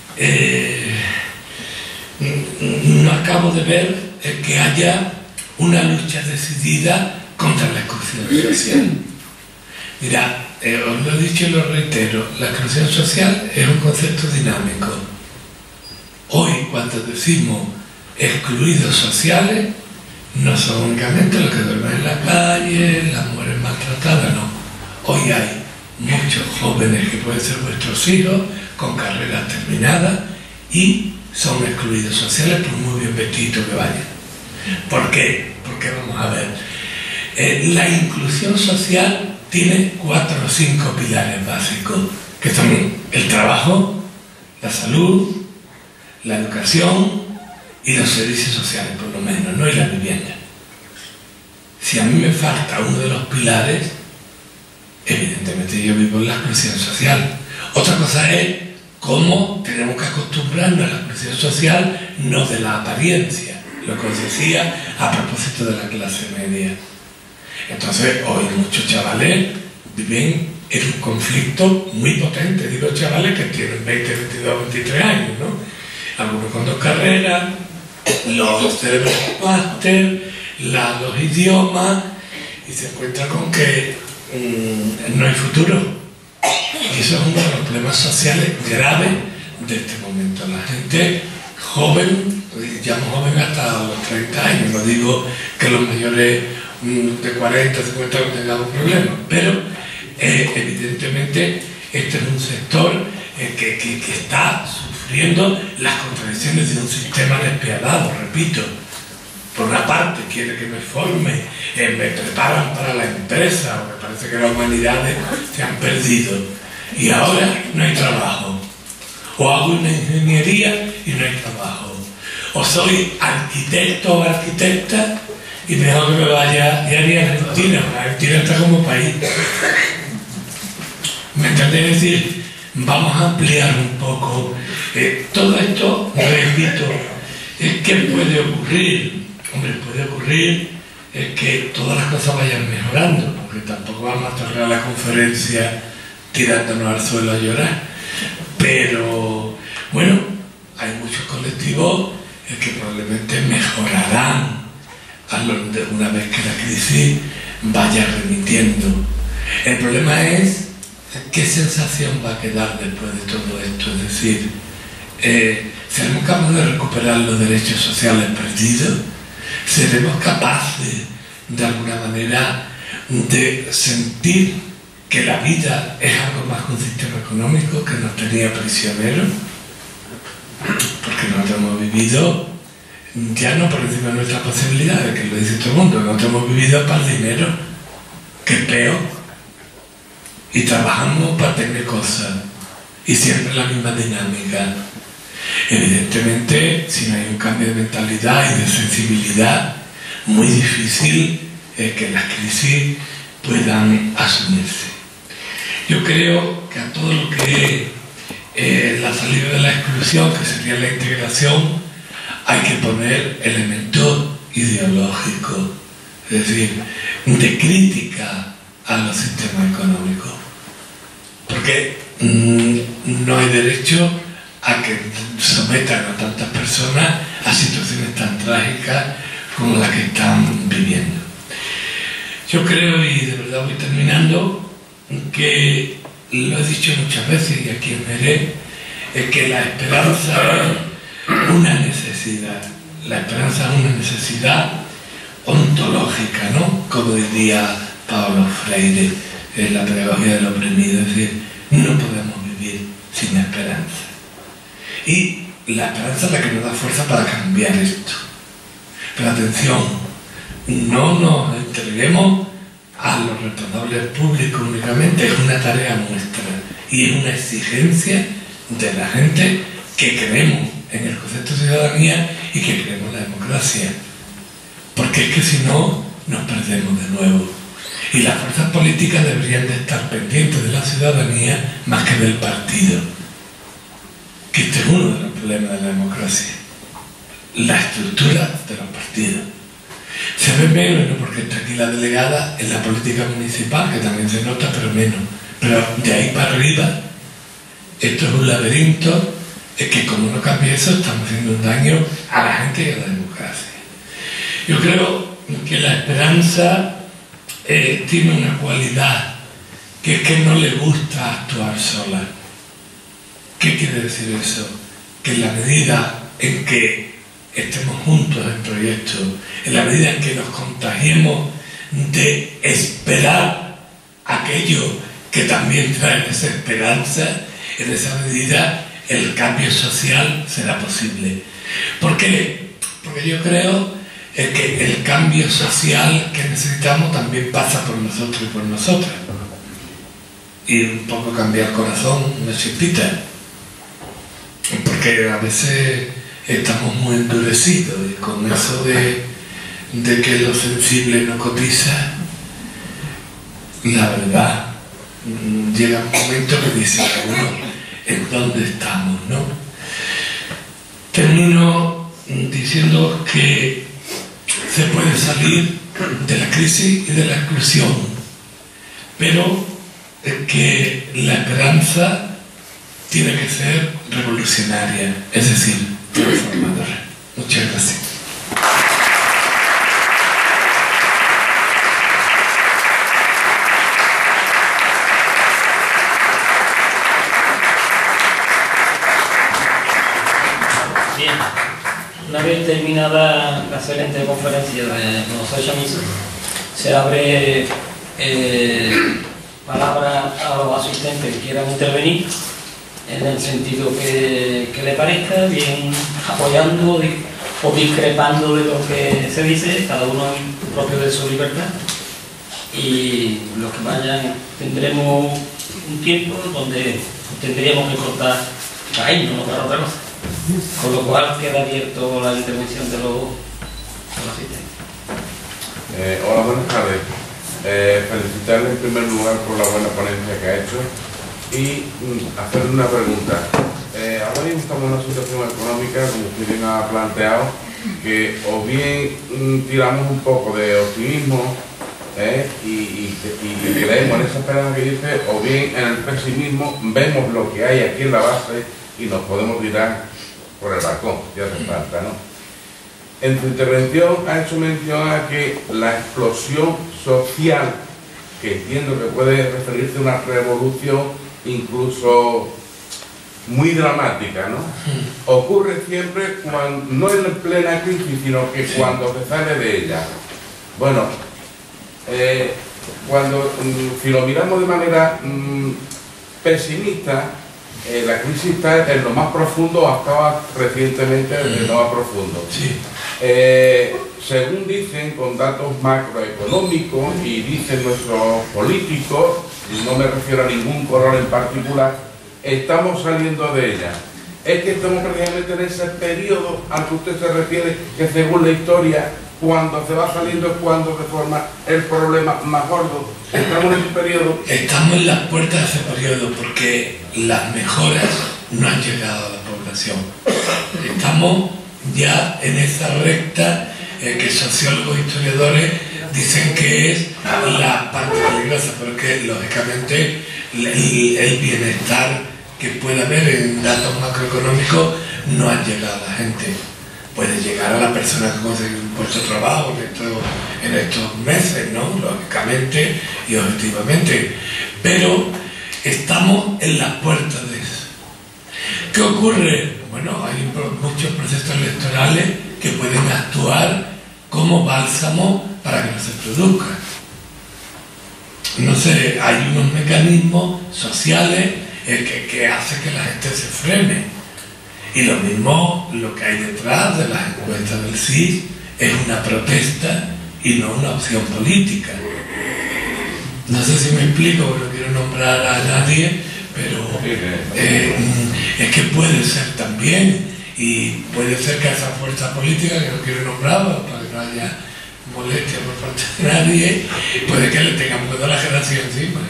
no acabo de ver que haya una lucha decidida contra la exclusión social. Mirad, os lo he dicho y lo reitero, la exclusión social es un concepto dinámico. Hoy, cuando decimos excluidos sociales, no son únicamente los que duermen en la calle, las mujeres maltratadas, no. Hoy hay muchos jóvenes que pueden ser vuestros hijos, con carreras terminadas, y son excluidos sociales por muy bien vestidos que vayan. ¿Por qué? Porque vamos a ver, la inclusión social tiene 4 o 5 pilares básicos, que son el trabajo, la salud, la educación y los servicios sociales, por lo menos, no, y la vivienda. Si a mí me falta uno de los pilares, evidentemente yo vivo en la exclusión social. Otra cosa es cómo tenemos que acostumbrarnos a la exclusión social, no de la apariencia, lo que os decía a propósito de la clase media. Entonces, hoy muchos chavales viven en un conflicto muy potente. Digo chavales que tienen 20, 22, 23 años, ¿no? Algunos con 2 carreras, los cerebros máster, los idiomas, y se encuentran con que no hay futuro. Y eso es uno de los problemas sociales graves de este momento. La gente joven, llamo joven hasta los 30 años, no digo que los mayores de 40, 50 no tengamos problemas, pero evidentemente este es un sector que está sufriendo las contradicciones de un sistema despiadado, repito. Por una parte quiere que me forme, me preparan para la empresa, me parece que las humanidades se han perdido y ahora no hay trabajo. O hago una ingeniería y no hay trabajo. O soy arquitecto o arquitecta y mejor que me vaya y haría Argentina. Argentina está como país. ¿Me entendéis? Es decir, vamos a ampliar un poco todo esto. Repito, ¿qué puede ocurrir? Hombre, puede ocurrir que todas las cosas vayan mejorando, porque tampoco vamos a cerrar la conferencia tirándonos al suelo a llorar. Pero bueno, hay muchos colectivos que probablemente mejorarán una vez que la crisis vaya remitiendo. El problema es qué sensación va a quedar después de todo esto. Es decir, ¿seremos capaces de recuperar los derechos sociales perdidos? ¿Seremos capaces de alguna manera de sentir que la vida es algo más que un sistema económico que nos tenía prisioneros? Porque nosotros hemos vivido ya no por encima de nuestras posibilidades, que lo dice todo el mundo, nosotros hemos vivido para el dinero, que es peor, y trabajamos para tener cosas, y siempre la misma dinámica. Evidentemente, si no hay un cambio de mentalidad y de sensibilidad, muy difícil que las crisis puedan asumirse. Yo creo que a todo lo que es la salida de la exclusión, que sería la integración, hay que poner elementos ideológicos, es decir, de crítica a los sistemas económicos. Porque no hay derecho a que sometan a tantas personas a situaciones tan trágicas como las que están viviendo. Yo creo, y de verdad voy terminando, que lo he dicho muchas veces y aquí os veré, es que la esperanza es una necesidad. La esperanza es una necesidad ontológica, ¿no? Como diría Paulo Freire en la pedagogía del oprimido, es decir, no podemos vivir sin esperanza. Y la esperanza es la que nos da fuerza para cambiar esto. Pero atención, no nos entreguemos a los responsables públicos únicamente, es una tarea nuestra y es una exigencia de la gente que creemos en el concepto de ciudadanía y que creemos en la democracia. Porque es que si no, nos perdemos de nuevo. Y las fuerzas políticas deberían de estar pendientes de la ciudadanía más que del partido. Que este es uno de los problemas de la democracia. La estructura de los partidos. Se ve menos, ¿no? Porque está aquí la delegada en la política municipal, que también se nota, pero menos. Pero de ahí para arriba, esto es un laberinto, es que como no cambie eso, estamos haciendo un daño a la gente y a la democracia. Yo creo que la esperanza tiene una cualidad, que es que no le gusta actuar sola. ¿Qué quiere decir eso? Que en la medida en que estemos juntos en proyectos, en la medida en que nos contagiemos de esperar aquello que también trae esa esperanza, en esa medida el cambio social será posible. ¿Por qué? Porque yo creo que el cambio social que necesitamos también pasa por nosotros y por nosotras. Y un poco cambiar el corazón, una chispita. Porque a veces estamos muy endurecidos y con eso de que lo sensible no cotiza, la verdad, llega un momento que dice uno, ¿en dónde estamos, no? Termino diciendo que se puede salir de la crisis y de la exclusión, pero que la esperanza tiene que ser revolucionaria, es decir, transformadora. Muchas gracias. Bien, una vez terminada la excelente conferencia de José Chamizo, se abre palabra a los asistentes que quieran intervenir en el sentido que le parezca, bien apoyando o discrepando de lo que se dice, cada uno propio de su libertad. Y los que vayan, tendremos un tiempo donde tendríamos que cortar ahí, no para otra cosa. Con lo cual queda abierto la intervención de los asistentes. Hola, buenas tardes. Felicitarle en primer lugar por la buena ponencia que ha hecho y hacerle una pregunta. Ahora mismo estamos en una situación económica, como usted bien ha planteado, que o bien tiramos un poco de optimismo y creemos en esa esperanza que dice, o bien en el pesimismo vemos lo que hay aquí en la base y nos podemos tirar por el balcón, ya hace falta, ¿no? En su intervención ha hecho mención a que la explosión social, que entiendo que puede referirse a una revolución incluso muy dramática, ¿no? Ocurre siempre cuando, no en plena crisis, sino que cuando se sale de ella. Bueno, si lo miramos de manera pesimista, la crisis está en lo más profundo, o estaba recientemente en lo más profundo. Sí. Según dicen, con datos macroeconómicos, y dicen nuestros políticos, y no me refiero a ningún color en particular, estamos saliendo de ella. Es que estamos precisamente en ese periodo al que usted se refiere, que según la historia, cuando se va saliendo es cuando se forma el problema más gordo. Estamos en un periodo... Estamos en las puertas de ese periodo porque las mejoras no han llegado a la población. Estamos ya en esa recta que sociólogos e historiadores dicen que es la parte peligrosa, pero que lógicamente el bienestar que puede haber en datos macroeconómicos no han llegado a la gente. Puede llegar a la persona que consigue un puesto de trabajo en estos meses, ¿no? Lógicamente y objetivamente. Pero estamos en las puertas de eso. ¿Qué ocurre? Bueno, hay muchos procesos electorales que pueden actuar como bálsamo para que no se produzca. No sé, hay unos mecanismos sociales que hacen que la gente se frene. Y lo mismo, lo que hay detrás de las encuestas del CIS es una protesta y no una opción política. No sé si me explico, porque no quiero nombrar a nadie, pero es que puede ser también, y puede ser que esa fuerza política, que no quiero nombrar para que no haya molestia por parte de nadie, puede que le tengan miedo a la jerarquía encima.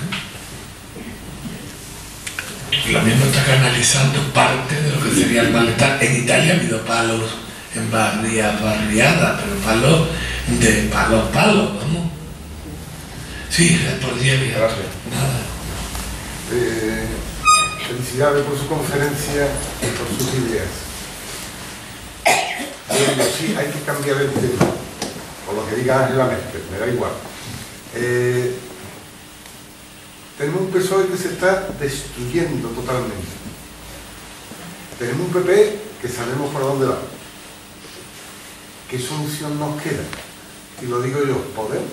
Lo mismo está canalizando parte de lo que sería el malestar. En Italia ha habido palos en barriadas, pero palos, vamos. Sí, por día. Gracias. Nada. Felicidades por su conferencia y por sus ideas. Yo digo, sí, hay que cambiar el tema. O lo que diga Angela Merkel, me da igual. Tenemos un PSOE que se está destruyendo totalmente. Tenemos un PP que sabemos por dónde va. ¿Qué solución nos queda? Y lo digo yo, Podemos.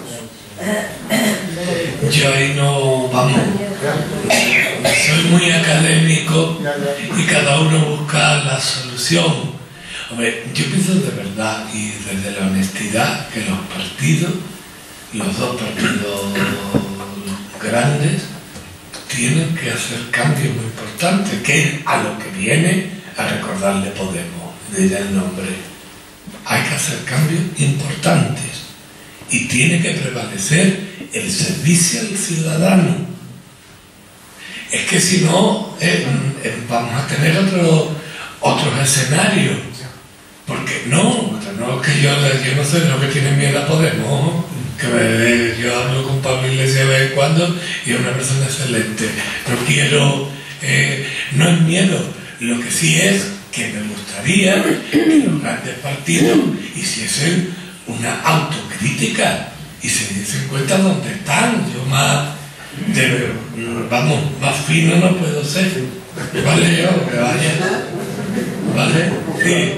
Yo ahí no, vamos, soy muy académico y cada uno busca la solución. Hombre, yo pienso de verdad y desde la honestidad que los partidos, los dos partidos grandes, tienen que hacer cambios muy importantes, que es a lo que viene a recordarle Podemos, dirá el nombre. Hay que hacer cambios importantes y tiene que prevalecer el servicio al ciudadano. Es que si no, vamos a tener otros escenarios. Porque no que yo no sé de lo que tiene miedo a Podemos, que yo hablo con Pablo Iglesias de vez en cuando y es una persona excelente. No quiero, no es miedo, lo que sí es que me gustaría que los grandes partidos hiciesen una autocrítica y se diesen cuenta dónde están. Yo más fino no puedo ser. Vale, yo que vaya. Vale, sí.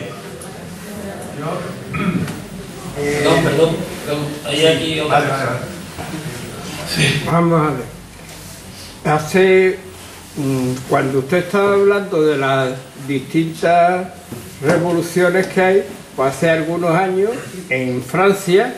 Perdón. Hay aquí otra. Vale. Sí. Vamos a ver. Cuando usted estaba hablando de las distintas revoluciones que hay, pues hace algunos años en Francia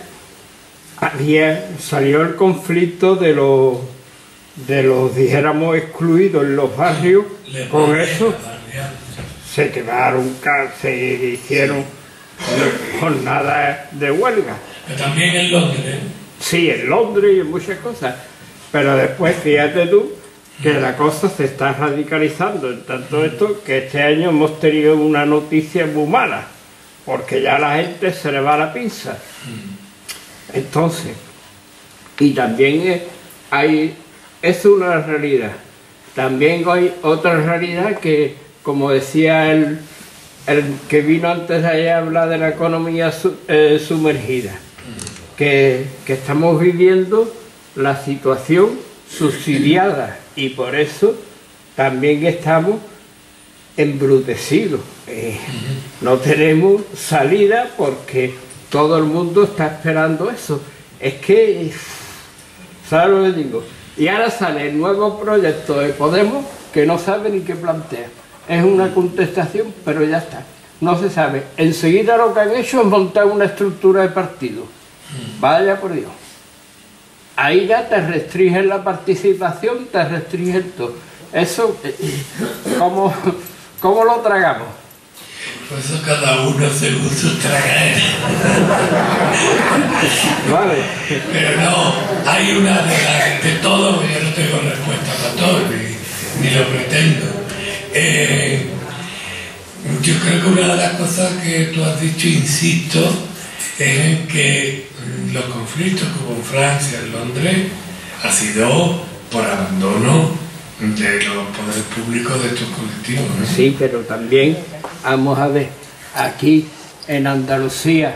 salió el conflicto de los dijéramos excluidos en los barrios. Con eso se quemaron, se hicieron jornadas de huelga. Pero también en Londres. Sí, en Londres y en muchas cosas. Pero después, fíjate tú, que la cosa se está radicalizando en tanto esto que este año hemos tenido una noticia muy mala, porque ya a la gente se le va la pinza. Entonces, y también es una realidad. También hay otra realidad que, como decía el que vino antes de allá a hablar de la economía sumergida, que estamos viviendo la situación subsidiada y por eso también estamos embrutecidos. No tenemos salida porque todo el mundo está esperando eso. Es que, ¿sabes lo que digo? Y ahora sale el nuevo proyecto de Podemos que no sabe ni qué plantea. Es una contestación, pero ya está. No se sabe. Enseguida lo que han hecho es montar una estructura de partido. Vaya por Dios. Ahí ya te restringen la participación, te restringen todo. Eso, ¿cómo lo tragamos? Por eso cada uno según su tragadera. Vale. Pero no, hay una de todo, yo no tengo respuesta para todo, ni lo pretendo. Yo creo que una de las cosas que tú has dicho, insisto, es en que los conflictos que hubo en Francia, en Londres, ha sido por abandono de los poderes públicos de estos colectivos, ¿no? Sí, pero también, vamos a ver, aquí en Andalucía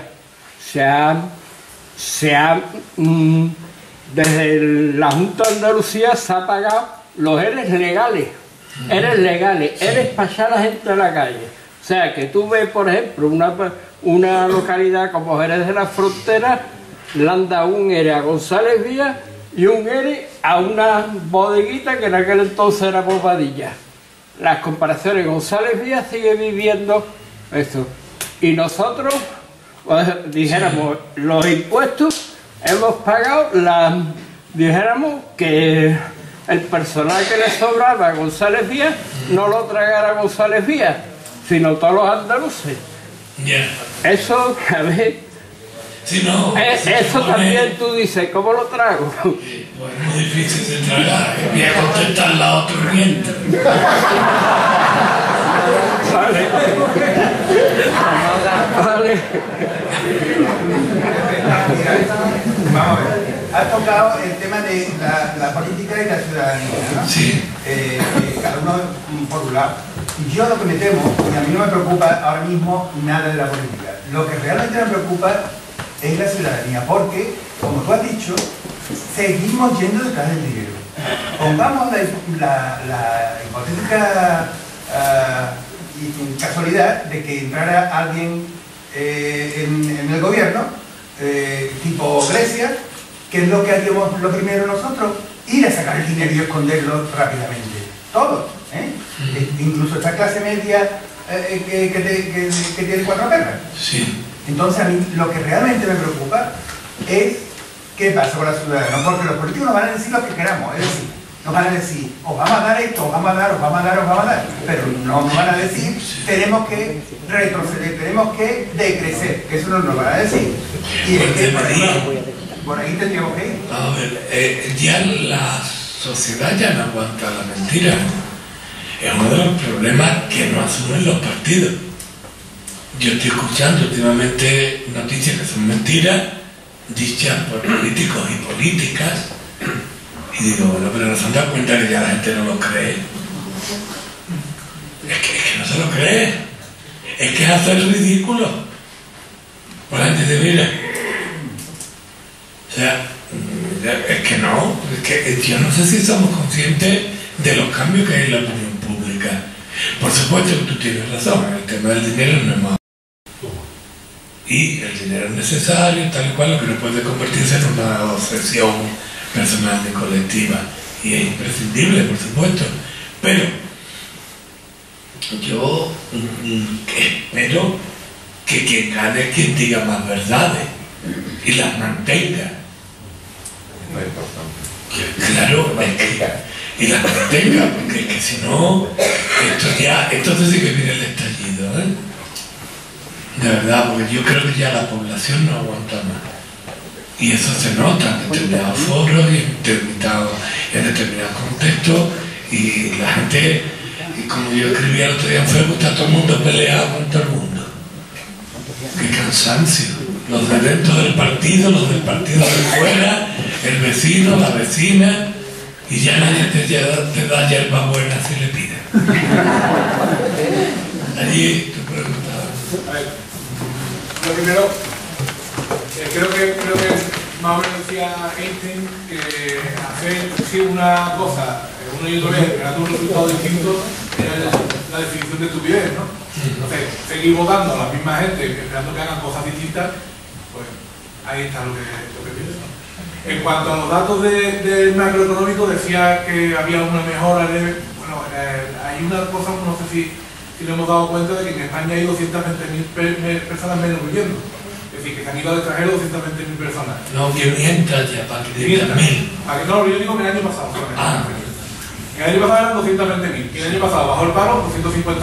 desde la Junta de Andalucía se ha pagado los ERES legales. ERES legales, ERES para echar a la gente a la calle. O sea, que tú ves, por ejemplo, una localidad como Jerez de la Frontera le han dado un ERE a González Vías y un ERE a una bodeguita que en aquel entonces era Bobadilla. Las comparaciones, González Vías sigue viviendo eso. Y nosotros, pues, dijéramos, los impuestos hemos pagado, dijéramos que el personal que le sobraba a González Vías no lo tragara González Vías, sino todos los andaluces. Ya. Eso, a ver, Si no, eso también tú dices, ¿cómo lo trago? Pues es muy difícil de tragar, voy a contestar la otra miente. Vale. Vale. Vamos a ver. Has tocado el tema de la política y la ciudadanía, ¿no? Sí. Cada uno por un lado. Y yo lo que me temo, y a mí no me preocupa ahora mismo nada de la política, lo que realmente me preocupa es la ciudadanía, porque, como tú has dicho, seguimos yendo detrás del dinero. Pongamos la hipotética casualidad de que entrara alguien en el gobierno, tipo Grecia, ¿qué es lo que haríamos lo primero nosotros? Ir a sacar el dinero y esconderlo rápidamente. Todos, ¿eh? Incluso esta clase media que tiene 4 perras. Sí. Entonces, a mí lo que realmente me preocupa es qué pasa con la ciudadanía, porque los políticos nos van a decir lo que queramos, es decir, nos van a decir, os vamos a dar esto, os vamos a dar, os vamos a dar, os vamos a dar, pero no nos van a decir, tenemos que retroceder, tenemos que decrecer, eso no nos van a decir. Y es que por ahí tendríamos que ir. A ver, ya la sociedad ya no aguanta la mentira. Es uno de los problemas que no asumen los partidos. Yo estoy escuchando últimamente noticias que son mentiras, dichas por políticos y políticas, y digo, bueno, pero no se han dado cuenta que ya la gente no lo cree. Es que no se lo cree. Es que es hacer ridículo. Por la gente de mira. O sea, es que no, es que yo no sé si somos conscientes de los cambios que hay en la opinión pública. Por supuesto que tú tienes razón, el tema del dinero no es más. Y el dinero es necesario, tal y cual, lo que no puede convertirse en una obsesión personal y colectiva. Y es imprescindible, por supuesto. Pero yo espero que quien gane es quien diga más verdades y las mantenga. Claro, y las mantenga, porque es que si no, entonces sí que viene el estallido, ¿eh? De verdad, porque yo creo que ya la población no aguanta más. Y eso se nota en determinados foros y en determinados contextos, y la gente, y como yo escribía el otro día en Facebook, está todo el mundo peleado con todo el mundo. Qué cansancio. Los de dentro del partido, los del partido de fuera, el vecino, la vecina, y ya nadie te da hierba buena si le pide. Allí tú preguntabas. A ver, lo primero, creo que más o menos decía Einstein que hacer una cosa una y otra vez esperando un resultado distinto es la definición de estupidez, ¿no? Entonces, seguir votando a la misma gente esperando que hagan cosas distintas, pues ahí está lo que pienso. En cuanto a los datos del macroeconómico, decía que había una mejora leve. Bueno, hay una cosa, no sé si nos hemos dado cuenta de que en España hay 220.000 personas menos viviendo. Es decir, que se han ido al extranjero 220.000 personas. No, 500 ya, para 500.000. No, yo digo que el año pasado solamente. El año pasado eran 220.000. Y el año pasado bajó el paro 250.000.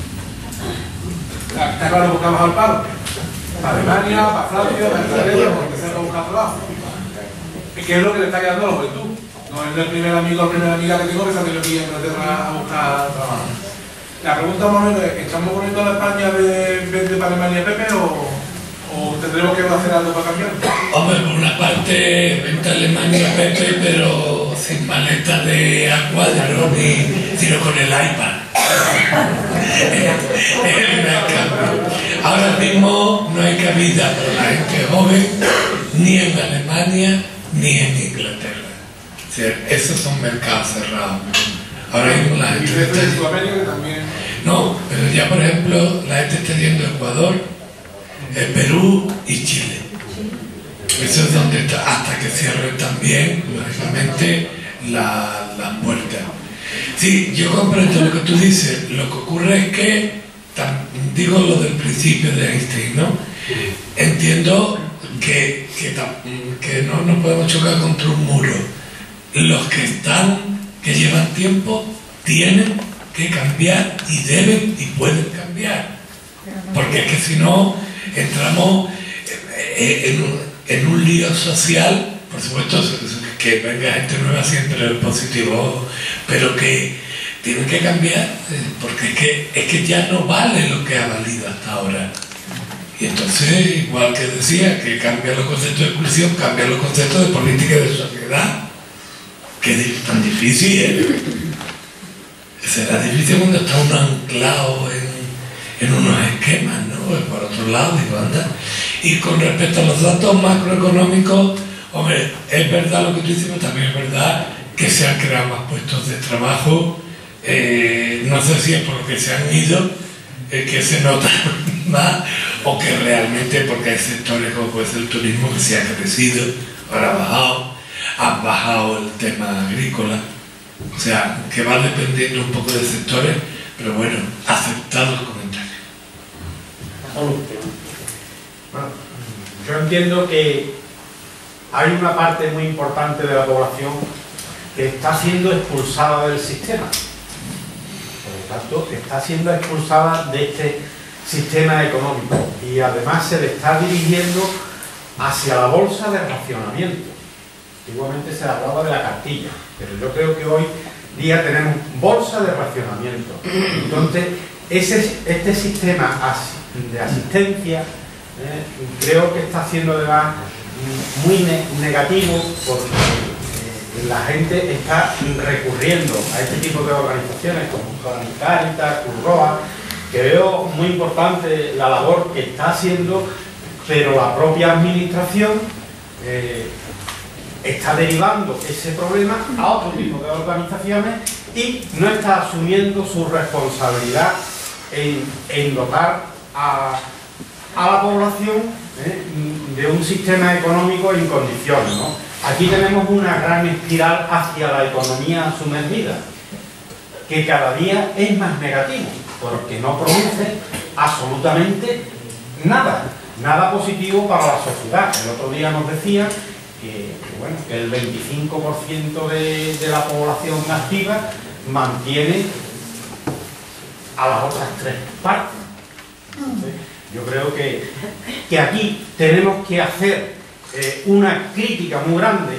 Está claro por qué ha bajado el paro. Para Alemania, para Francia, para Israel, porque se va a buscar trabajo. ¿Qué es lo que le está quedando a la juventud? No es el primer amigo o primera amiga que tengo que se ha tenido que ir a Inglaterra a buscar trabajo. La pregunta más o menos es, ¿estamos poniendo a la España de para Alemania Pepe o tendremos que hacer algo para cambiar? Hombre, por una parte, vente a Alemania Pepe, pero sin maleta de A4, sino con el iPad. Ahora mismo no hay cabida para la gente joven, ni en Alemania, ni en Inglaterra. O sea, esos son mercados cerrados. Ahora mismo la gente... ¿Y de Sudamérica también? No, pero ya por ejemplo, la gente está yendo a Ecuador, Perú y Chile. Eso es donde está, hasta que cierren también, lógicamente, las puertas. Sí, yo comprendo lo que tú dices. Lo que ocurre es que, digo lo del principio de Einstein, ¿no? Entiendo que no nos podemos chocar contra un muro. Los que llevan tiempo, tienen que cambiar y deben y pueden cambiar. Porque es que si no, entramos en un lío social. Por supuesto, que venga gente nueva siempre es positivo, pero que tienen que cambiar, porque es que ya no vale lo que ha valido hasta ahora. Y entonces, igual que decía, que cambian los conceptos de exclusión, cambian los conceptos de política y de sociedad. Que es tan difícil, será difícil cuando está uno anclado en unos esquemas, ¿no? Por otro lado, digo, anda. Y con respecto a los datos macroeconómicos, hombre, es verdad lo que tú dices, pero también es verdad que se han creado más puestos de trabajo. No sé si es por lo que se han ido, que se nota más, o que realmente porque hay sectores como puede ser el turismo que se ha crecido, ahora ha bajado el tema agrícola. O sea, que va dependiendo un poco de sectores, pero bueno, aceptado el comentario. Bueno, yo entiendo que hay una parte muy importante de la población que está siendo expulsada del sistema. Por lo tanto, está siendo expulsada de este sistema económico y además se le está dirigiendo hacia la bolsa de racionamiento. Antiguamente se hablaba de la cartilla, pero yo creo que hoy día tenemos bolsa de racionamiento. Entonces, este sistema de asistencia creo que está siendo además muy negativo, porque la gente está recurriendo a este tipo de organizaciones como Caritas, Cruz Roja, que veo muy importante la labor que está haciendo, pero la propia administración está derivando ese problema a otro tipo de organizaciones y no está asumiendo su responsabilidad en dotar a la población de un sistema económico en condiciones, ¿no? Aquí tenemos una gran espiral hacia la economía sumergida, que cada día es más negativo, porque no produce absolutamente nada positivo para la sociedad. El otro día nos decían que el 25% de la población activa mantiene a las otras tres partes. Entonces, yo creo que aquí tenemos que hacer una crítica muy grande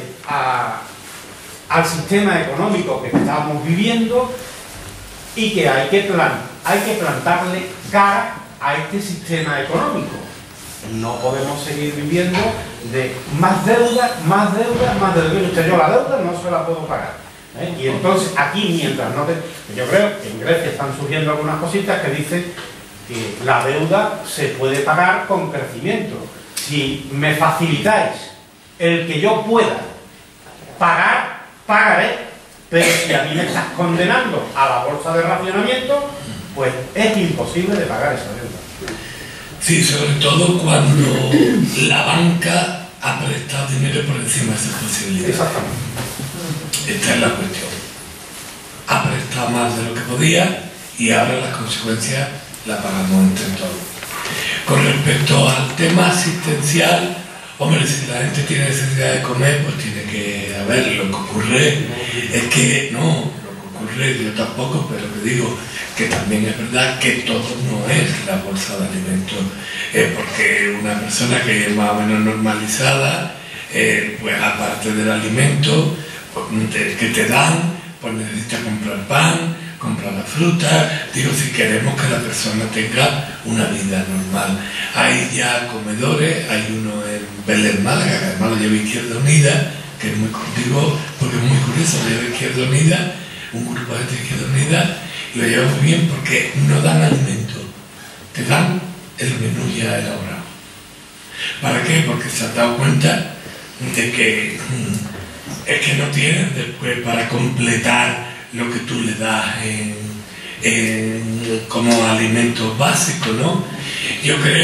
al sistema económico que estamos viviendo y que hay que plantarle cara a este sistema económico. No podemos seguir viviendo de más deuda. Usted, yo la deuda no se la puedo pagar. Y entonces aquí, mientras no yo creo que en Grecia están surgiendo algunas cositas que dicen que la deuda se puede pagar con crecimiento. Si me facilitáis el que yo pueda pagar, pagaré, pero si a mí me estás condenando a la bolsa de racionamiento, pues es imposible de pagar esa deuda. Sí, sobre todo cuando la banca ha prestado dinero por encima de sus posibilidades. Exactamente. Esta es la cuestión. Ha prestado más de lo que podía y ahora las consecuencias las pagamos entre todos. Con respecto al tema asistencial, hombre, si la gente tiene necesidad de comer, pues tiene que haber. Lo que ocurre es que no, lo que ocurre, yo tampoco, pero que digo que también es verdad que todo no es la bolsa de alimentos, porque una persona que es más o menos normalizada, pues aparte del alimento que te dan, pues necesita comprar pan, comprar la fruta. Digo, si queremos que la persona tenga una vida normal. Hay ya comedores, hay uno en Belén, Málaga, que además lo lleva Izquierda Unida, que es muy, digo, porque es muy curioso, lo lleva Izquierda Unida, un grupo de Izquierda Unida, y lo lleva muy bien porque no dan alimento, te dan el menú ya elaborado. ¿Para qué? Porque se han dado cuenta de que es que no tienen después para completar lo que tú le das como alimento básico, ¿no? Yo creo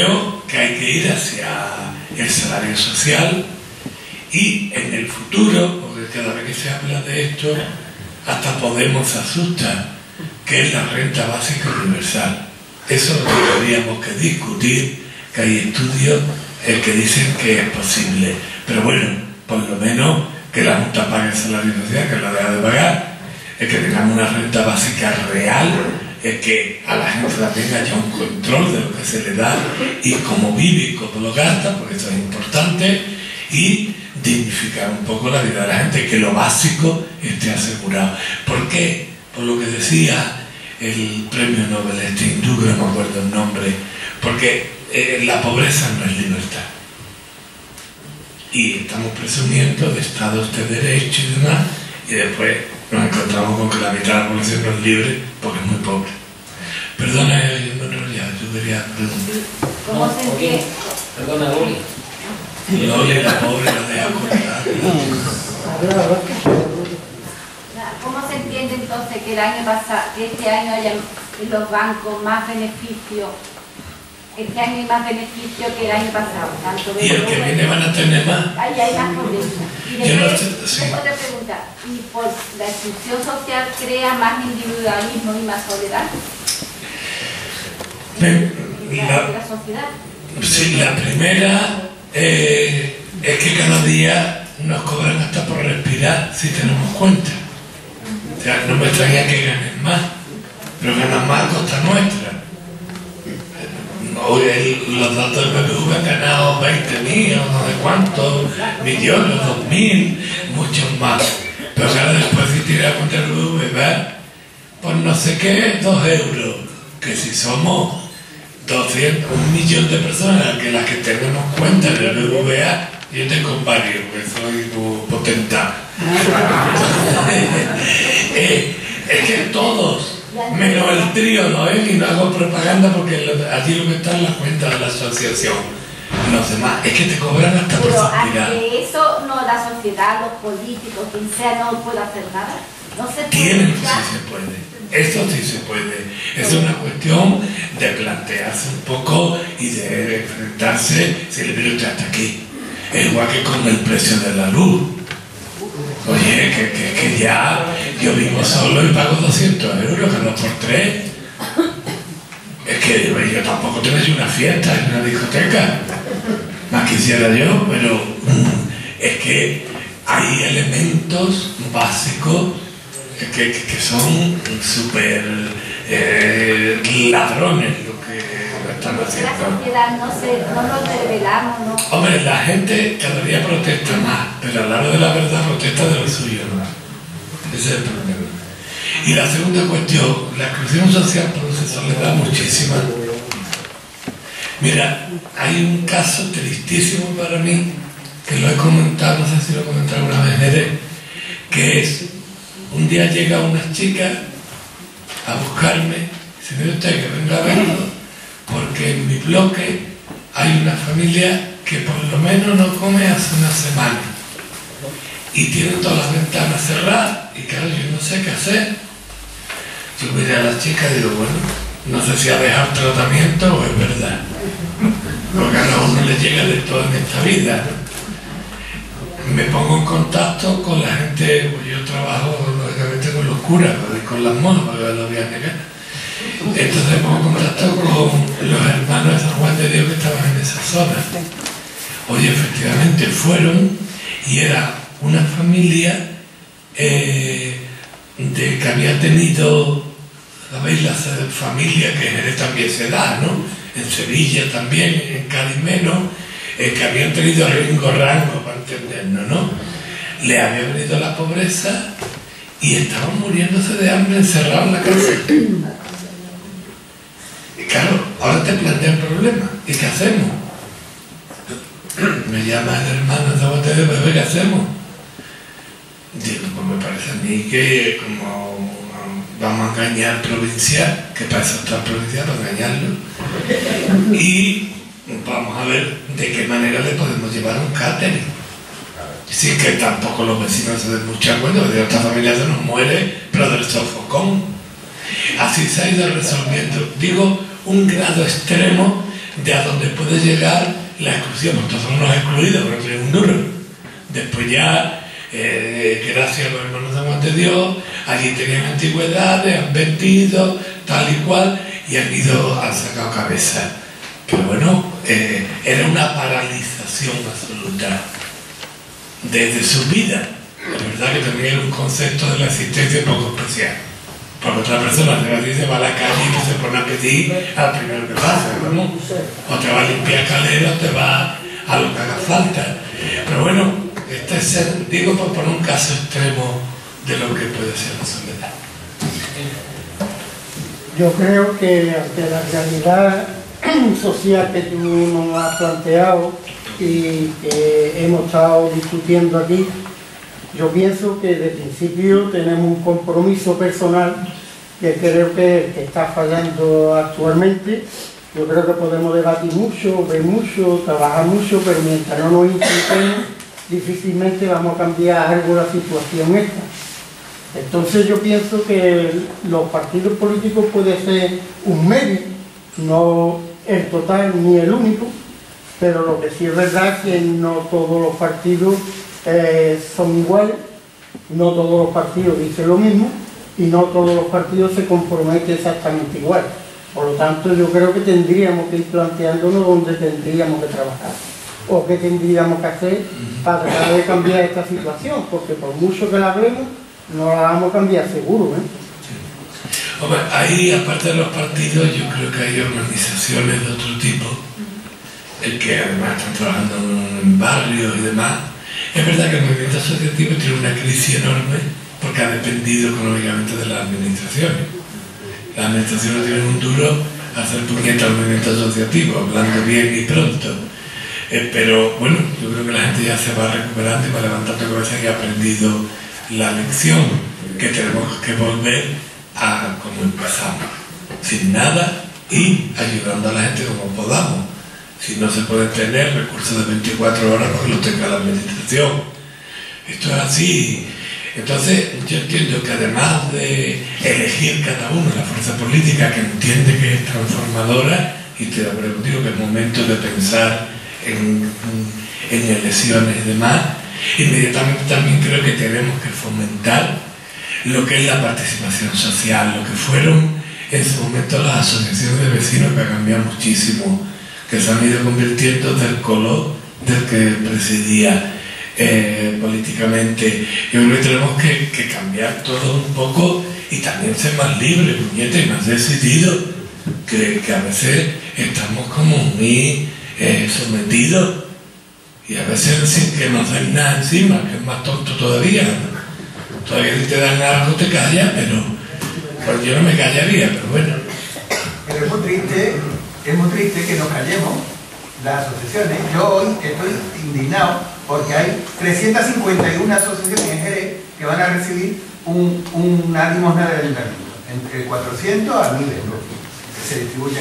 que hay que ir hacia el salario social y en el futuro, porque cada vez que se habla de esto, hasta Podemos se asusta, que es la renta básica universal. Eso lo tendríamos que discutir, que hay estudios que dicen que es posible. Pero bueno, por lo menos que la Junta pague el salario social, que la deja de pagar, es que tengamos una renta básica real, es que a la gente también haya un control de lo que se le da y cómo vive y cómo lo gasta, porque eso es importante, y dignificar un poco la vida de la gente, que lo básico esté asegurado. ¿Por qué? Por lo que decía el premio Nobel hindú, que no me acuerdo el nombre, porque la pobreza no es libertad. Y estamos presumiendo de estados de derecho y demás, y después nos encontramos con que la mitad de la población no es libre porque es muy pobre. Perdona, yo me enrollé, yo quería preguntar. ¿Cómo se entiende? Perdona, Loli. Loli, la pobre, la deja cortar. ¿Cómo se entiende entonces que el año pasado, que este año haya en los bancos más beneficios? Este año hay más beneficios que el año pasado. Tanto Y el que viene van a tener más. Ahí hay más pobreza. Y Yo no después, sé, sí. otra pregunta. ¿Y por la exclusión social crea más individualismo y más soledad en la sociedad? Sí, la primera es que cada día nos cobran hasta por respirar si tenemos cuenta. O sea, no me extraña que ganen más, pero ganan más a costa nuestra. Hoy los datos del BBV han ganado 20.000 o no sé cuántos millones, 2.000, muchos más. Pero claro, después si tira contra el BBVA, pues no sé qué, 2 euros. Que si somos 1 millón de personas, que las que tenemos cuenta en el BBVA, yo tengo varios, porque soy potentado. Es que todos, menos el trío, ¿no? Y no hago propaganda porque allí lo que está en la cuenta de la asociación. Los demás, es que te cobran hasta por Pero suspirar. ante eso, no la sociedad, los políticos, quien sea, no puede hacer nada. No se puede. Tienen, sí luchar. se puede. Eso sí se puede. Es una cuestión de plantearse un poco y de enfrentarse si el virus está hasta aquí. Es igual que con el precio de la luz. Oye, que ya yo vivo solo y pago 200 euros, que no por 3. Es que yo tampoco tengo una fiesta en una discoteca. Más quisiera yo, pero es que hay elementos básicos que son súper ladrones lo que están La haciendo. sociedad no nos revelamos, ¿no? Hombre, la gente cada día protesta más, pero a la hora de la verdad protesta de lo suyo, ¿no? Ese es el problema. Y la segunda cuestión, la exclusión social produce soledad muchísima. Mira, hay un caso tristísimo para mí, que lo he comentado, no sé si lo he comentado alguna vez, Nere, que es, un día llega una chica a buscarme, dice, mire usted que venga a verlo, porque en mi bloque hay una familia que por lo menos no come hace una semana y tiene todas las ventanas cerradas y claro, yo no sé qué hacer. Yo miré a la chica y digo, bueno, no sé si ha dejado tratamiento o es verdad, porque a uno le llega de todo en esta vida. Me pongo en contacto con la gente, pues yo trabajo lógicamente con los curas, con las monjas, porque lo voy a negar. Entonces me pongo en contacto con los hermanos de San Juan de Dios que estaban en esa zona. Oye, efectivamente fueron y era una familia de que había tenido, ¿sabéis? La familia que en Jerez también se da, ¿no? En Sevilla también, en Cádiz menos, que habían tenido rango, para entendernos, ¿no? Le había venido la pobreza y estaban muriéndose de hambre encerrados en la casa. Y claro, ahora te plantea el problema. ¿Y qué hacemos? Me llama el hermano de bote de bebé, ¿qué hacemos? Digo, pues me parece a mí que como vamos a engañar provincial, que para eso está provincial, para engañarlo, y vamos a ver de qué manera le podemos llevar un catering. Sí, que tampoco los vecinos se den mucha cuenta, porque esta familia se nos muere, pero del sofocón. Así se ha ido resolviendo. Digo, un grado extremo de a dónde puede llegar la exclusión. Nosotros nos excluidos, pero no tienen un duro. Después ya, gracias a los hermanos de Juan de Dios, allí tenían antigüedades, han vendido, tal y cual, y han sacado cabeza. Pero bueno, era una paralización absoluta desde su vida. La verdad que también era un concepto de la existencia poco especial. Porque otra persona se va a la calle y se pone a pedir al primero que pasa, ¿no? O te va a limpiar escaleras, o te va a lo que haga falta. Pero bueno, este es, digo, por poner un caso extremo de lo que puede ser la soledad. Yo creo que ante la realidad social que tú nos has planteado y que hemos estado discutiendo aquí, yo pienso que de principio tenemos un compromiso personal que creo que está fallando actualmente. Yo creo que podemos debatir mucho, ver mucho, trabajar mucho, pero mientras no nos impliquemos, difícilmente vamos a cambiar algo la situación esta. Entonces yo pienso que los partidos políticos pueden ser un medio, no el total ni el único, pero lo que sí es verdad es que no todos los partidos son iguales, no todos los partidos dicen lo mismo y no todos los partidos se comprometen exactamente igual. Por lo tanto, yo creo que tendríamos que ir planteándonos dónde tendríamos que trabajar o qué tendríamos que hacer para tratar de cambiar esta situación, porque por mucho que la vemos, no la vamos a cambiar seguro, ¿eh? Hombre, ahí, aparte de los partidos, yo creo que hay organizaciones de otro tipo, que además están trabajando en barrios y demás. Es verdad que el movimiento asociativo tiene una crisis enorme porque ha dependido económicamente de las administraciones. Las administraciones tienen un duro hacer puñeta al movimiento asociativo, hablando bien y pronto. Pero bueno, yo creo que la gente ya se va recuperando y va levantando cabeza y ha aprendido la lección, que tenemos que volver a como empezamos, sin nada y ayudando a la gente como podamos. Si no se pueden tener recursos de 24 horas, pues lo tenga la administración. Esto es así. Entonces, yo entiendo que además de elegir cada uno la fuerza política que entiende que es transformadora, y te digo que es momento de pensar en elecciones y demás, inmediatamente también creo que tenemos que fomentar lo que es la participación social, lo que fueron en su momento las asociaciones de vecinos, que han cambiado muchísimo, que se han ido convirtiendo del color del que presidía políticamente. Yo creo que tenemos que cambiar todo un poco y también ser más libres, puñete, más decididos, que a veces estamos como muy sometidos y a veces sin que nos den nada encima, que es más tonto todavía, ¿no? Todavía si te dan algo te callas, pero yo no me callaría, pero bueno. Pero es muy triste que nos callemos las asociaciones. Yo hoy estoy indignado porque hay 351 asociaciones en Jerez que van a recibir una limosna del ayuntamiento, entre 400 a 1000 euros, que se distribuyen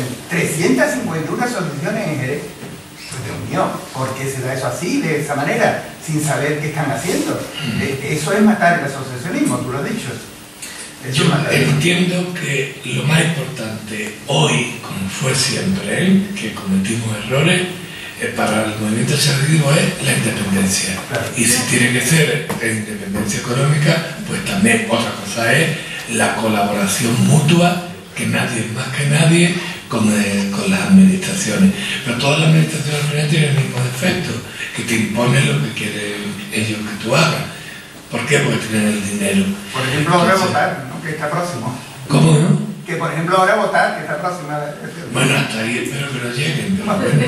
351 asociaciones en Jerez. Dios mío, ¿por qué se da eso así, de esa manera, sin saber qué están haciendo? Eso es matar el asociacionismo, tú lo has dicho. Yo entiendo que lo más importante hoy, como fue siempre, que cometimos errores, para el movimiento asociativo es la independencia. Claro. Y si tiene que ser independencia económica, pues también otra cosa es la colaboración mutua, que nadie más que nadie con las administraciones. Pero todas las administraciones al final tienen el mismo defecto, que te imponen lo que quieren ellos que tú hagas. ¿Por qué? Porque tienen el dinero. Por ejemplo, ahora votar, ¿no? Que está próximo. ¿Cómo no? Que por ejemplo ahora votar, que está próximo. Bueno, hasta ahí espero que no lleguen. Pero bueno.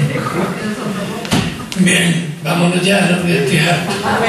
Bien, vámonos ya, no voy a estirar.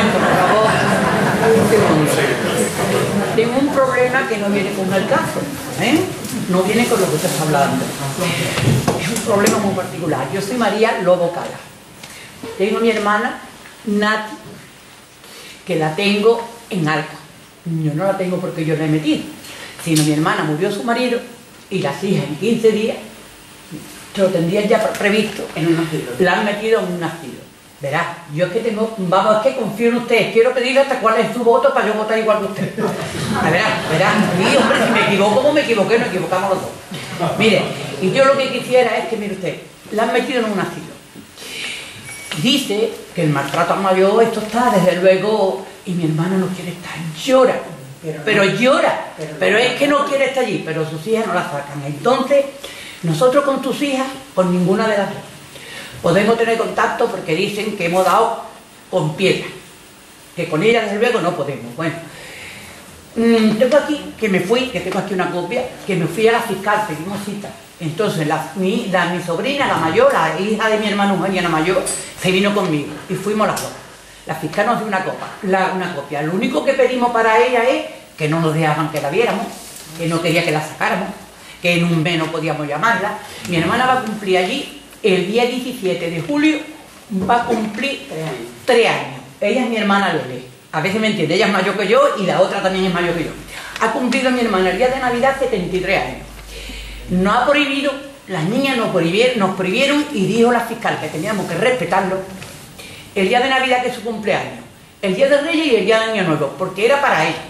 Tengo un problema que no viene con el caso, no viene con lo que estás hablando. Es un problema muy particular. Yo soy María Lobo Cala. Tengo a mi hermana Nati, que la tengo en Arco. Yo no la tengo porque yo la he metido, sino mi hermana murió su marido y las hijas en 15 días se lo tendrían ya previsto en un asilo. La han metido en un asilo. Verá, yo es que tengo, vamos, es que confío en ustedes. Quiero pedirle hasta cuál es su voto para yo votar igual que usted. Verá, sí, hombre, si me equivoco como me equivoqué, nos equivocamos los dos. Mire, y yo lo que quisiera es que, mire usted, la han metido en un asilo. Y dice que el maltrato mayor, esto está desde luego, y mi hermana no quiere estar, llora, pero llora, pero es que no quiere estar allí, pero sus hijas no la sacan. Entonces, nosotros con tus hijas, con ninguna de las dos, podemos tener contacto porque dicen que hemos dado con piedra, que con ella desde luego no podemos. Bueno, tengo aquí, que tengo aquí una copia, que me fui a la fiscal, pedimos cita. Entonces mi sobrina, la mayor, la hija de mi hermano Eugenia, la mayor, se vino conmigo y fuimos las dos. La fiscal nos dio una copia. Lo único que pedimos para ella es que no nos dejaban que la viéramos, que no quería que la sacáramos, que en un mes no podíamos llamarla. Mi hermana va a cumplir allí el día 17 de julio, va a cumplir 3 años. Ella es mi hermana Lele. A veces me entiende, ella es mayor que yo y la otra también es mayor que yo. Ha cumplido mi hermana el día de Navidad 73 años. No ha prohibido, las niñas nos prohibieron y dijo la fiscal que teníamos que respetarlo el día de Navidad, que es su cumpleaños, el día de Reyes y el día de Año Nuevo, porque era para ella.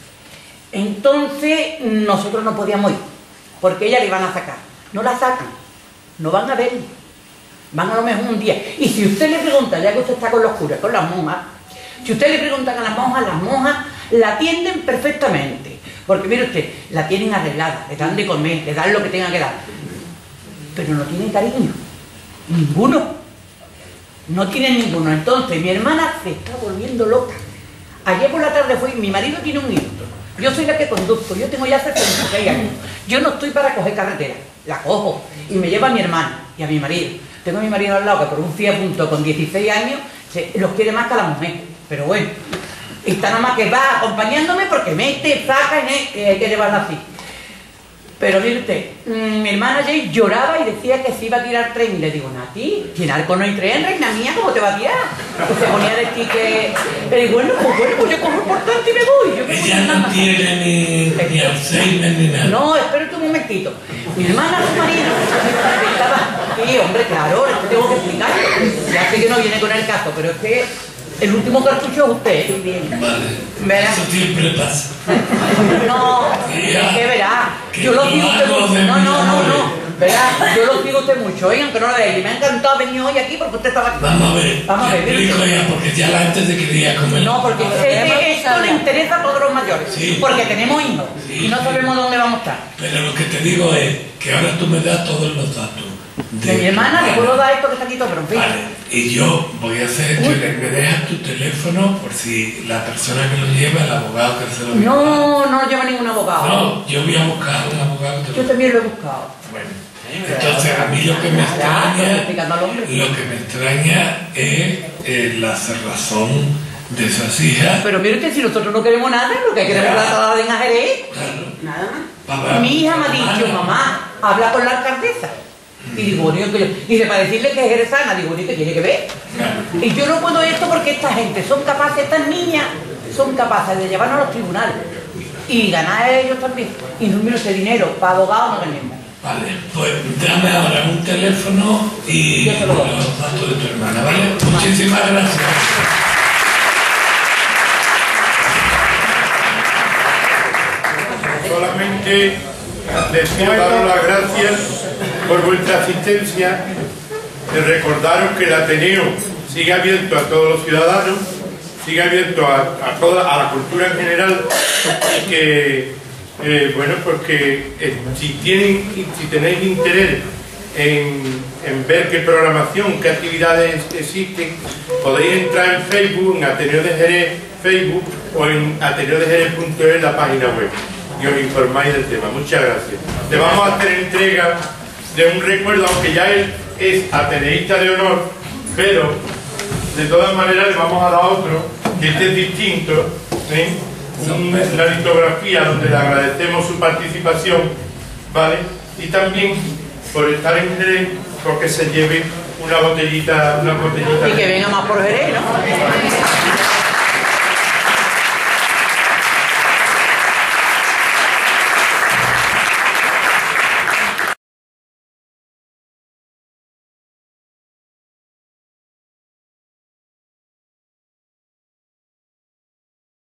Entonces nosotros no podíamos ir, porque ella le iban a sacar. No la sacan, no van a verla, van a lo mejor un día. Y si usted le pregunta, ya que usted está con los curas, con las monjas, si usted le pregunta a las monjas la atienden perfectamente. Porque mire usted, la tienen arreglada, le dan de comer, le dan lo que tengan que dar. Pero no tienen cariño. Ninguno. No tienen ninguno. Entonces mi hermana se está volviendo loca. Ayer por la tarde mi marido tiene un hijo. Yo soy la que conduzco, yo tengo ya 76 años. Yo no estoy para coger carretera. La cojo y me lleva a mi hermana y a mi marido. Tengo a mi marido al lado que por un Fiat Punto con 16 años los quiere más que a la mujer. Pero bueno. Está nada más que va acompañándome porque mete, saca y hay que llevarla así. Pero mire usted, mi hermana ayer lloraba y decía que se iba a tirar tren. Y le digo, Nati, si en Arco no hay tren, reina mía, ¿cómo te va a tirar? Y se ponía de que... Le digo, bueno, pues yo cojo por tanto y me voy. Ella no tiene ni Alzheimer ni nada. No, espérate un momentito. Mi hermana, su marido, estaba... Sí, hombre, claro, es que tengo que explicarlo. Ya sé que no viene con el caso, pero es que... El último cartucho es usted. Vale. Eso siempre pasa. No, es que verá. Yo lo sigo usted mucho. No. Verá, yo lo sigo usted mucho. Oigan, que no lo veáis. Me ha encantado venir hoy aquí porque usted estaba aquí. Vamos a ver. Explico ya, porque ya la gente te quería comer. No, porque esto le interesa a todos los mayores. Sí. Porque tenemos hijos. Sí, y no sabemos dónde vamos a estar. Pero lo que te digo es que ahora tú me das todos los datos. De mi hermana, le puedo dar esto que está aquí todo, pero en fin. Vale, y yo voy a hacer que me dejas tu teléfono por si la persona que lo lleva, el abogado que se lo lleva. No lleva ningún abogado. No, yo voy a buscar un abogado. Yo también lo he buscado. Bueno, entonces a mí lo que me extraña es la cerrazón de esas hijas. Pero mire usted, si nosotros no queremos nada, lo que queremos es la traslada en Jerez. Claro. Nada. Mi hija me ha dicho, mamá, habla con la alcaldesa. Y digo, dice, para decirle que es jerezana, digo, ¿qué tiene que ver? Y yo no puedo esto porque esta gente son capaces, estas niñas son capaces de llevarnos a los tribunales y ganar ellos también. Y no miro ese dinero, para abogados no tenemos. Vale, pues dame ahora un teléfono y los datos de tu hermana, ¿vale? Muchísimas gracias. Solamente les quiero dar las gracias por vuestra asistencia, de recordaros que el Ateneo sigue abierto a todos los ciudadanos, sigue abierto a la cultura en general, y que, bueno, pues que si tenéis interés en ver qué programación, qué actividades existen, podéis entrar en Facebook, en Ateneo de Jerez, Facebook, o en ateneodejerez.es, la página web, y os informáis del tema. Muchas gracias. Le vamos a hacer entrega de un recuerdo, aunque ya él es ateneísta de honor, pero de todas maneras le vamos a dar otro, que este es distinto, una litografía donde le agradecemos su participación, ¿vale? Y también por estar en Jerez, porque se lleve una botellita. Y que venga más por Jerez, ¿no?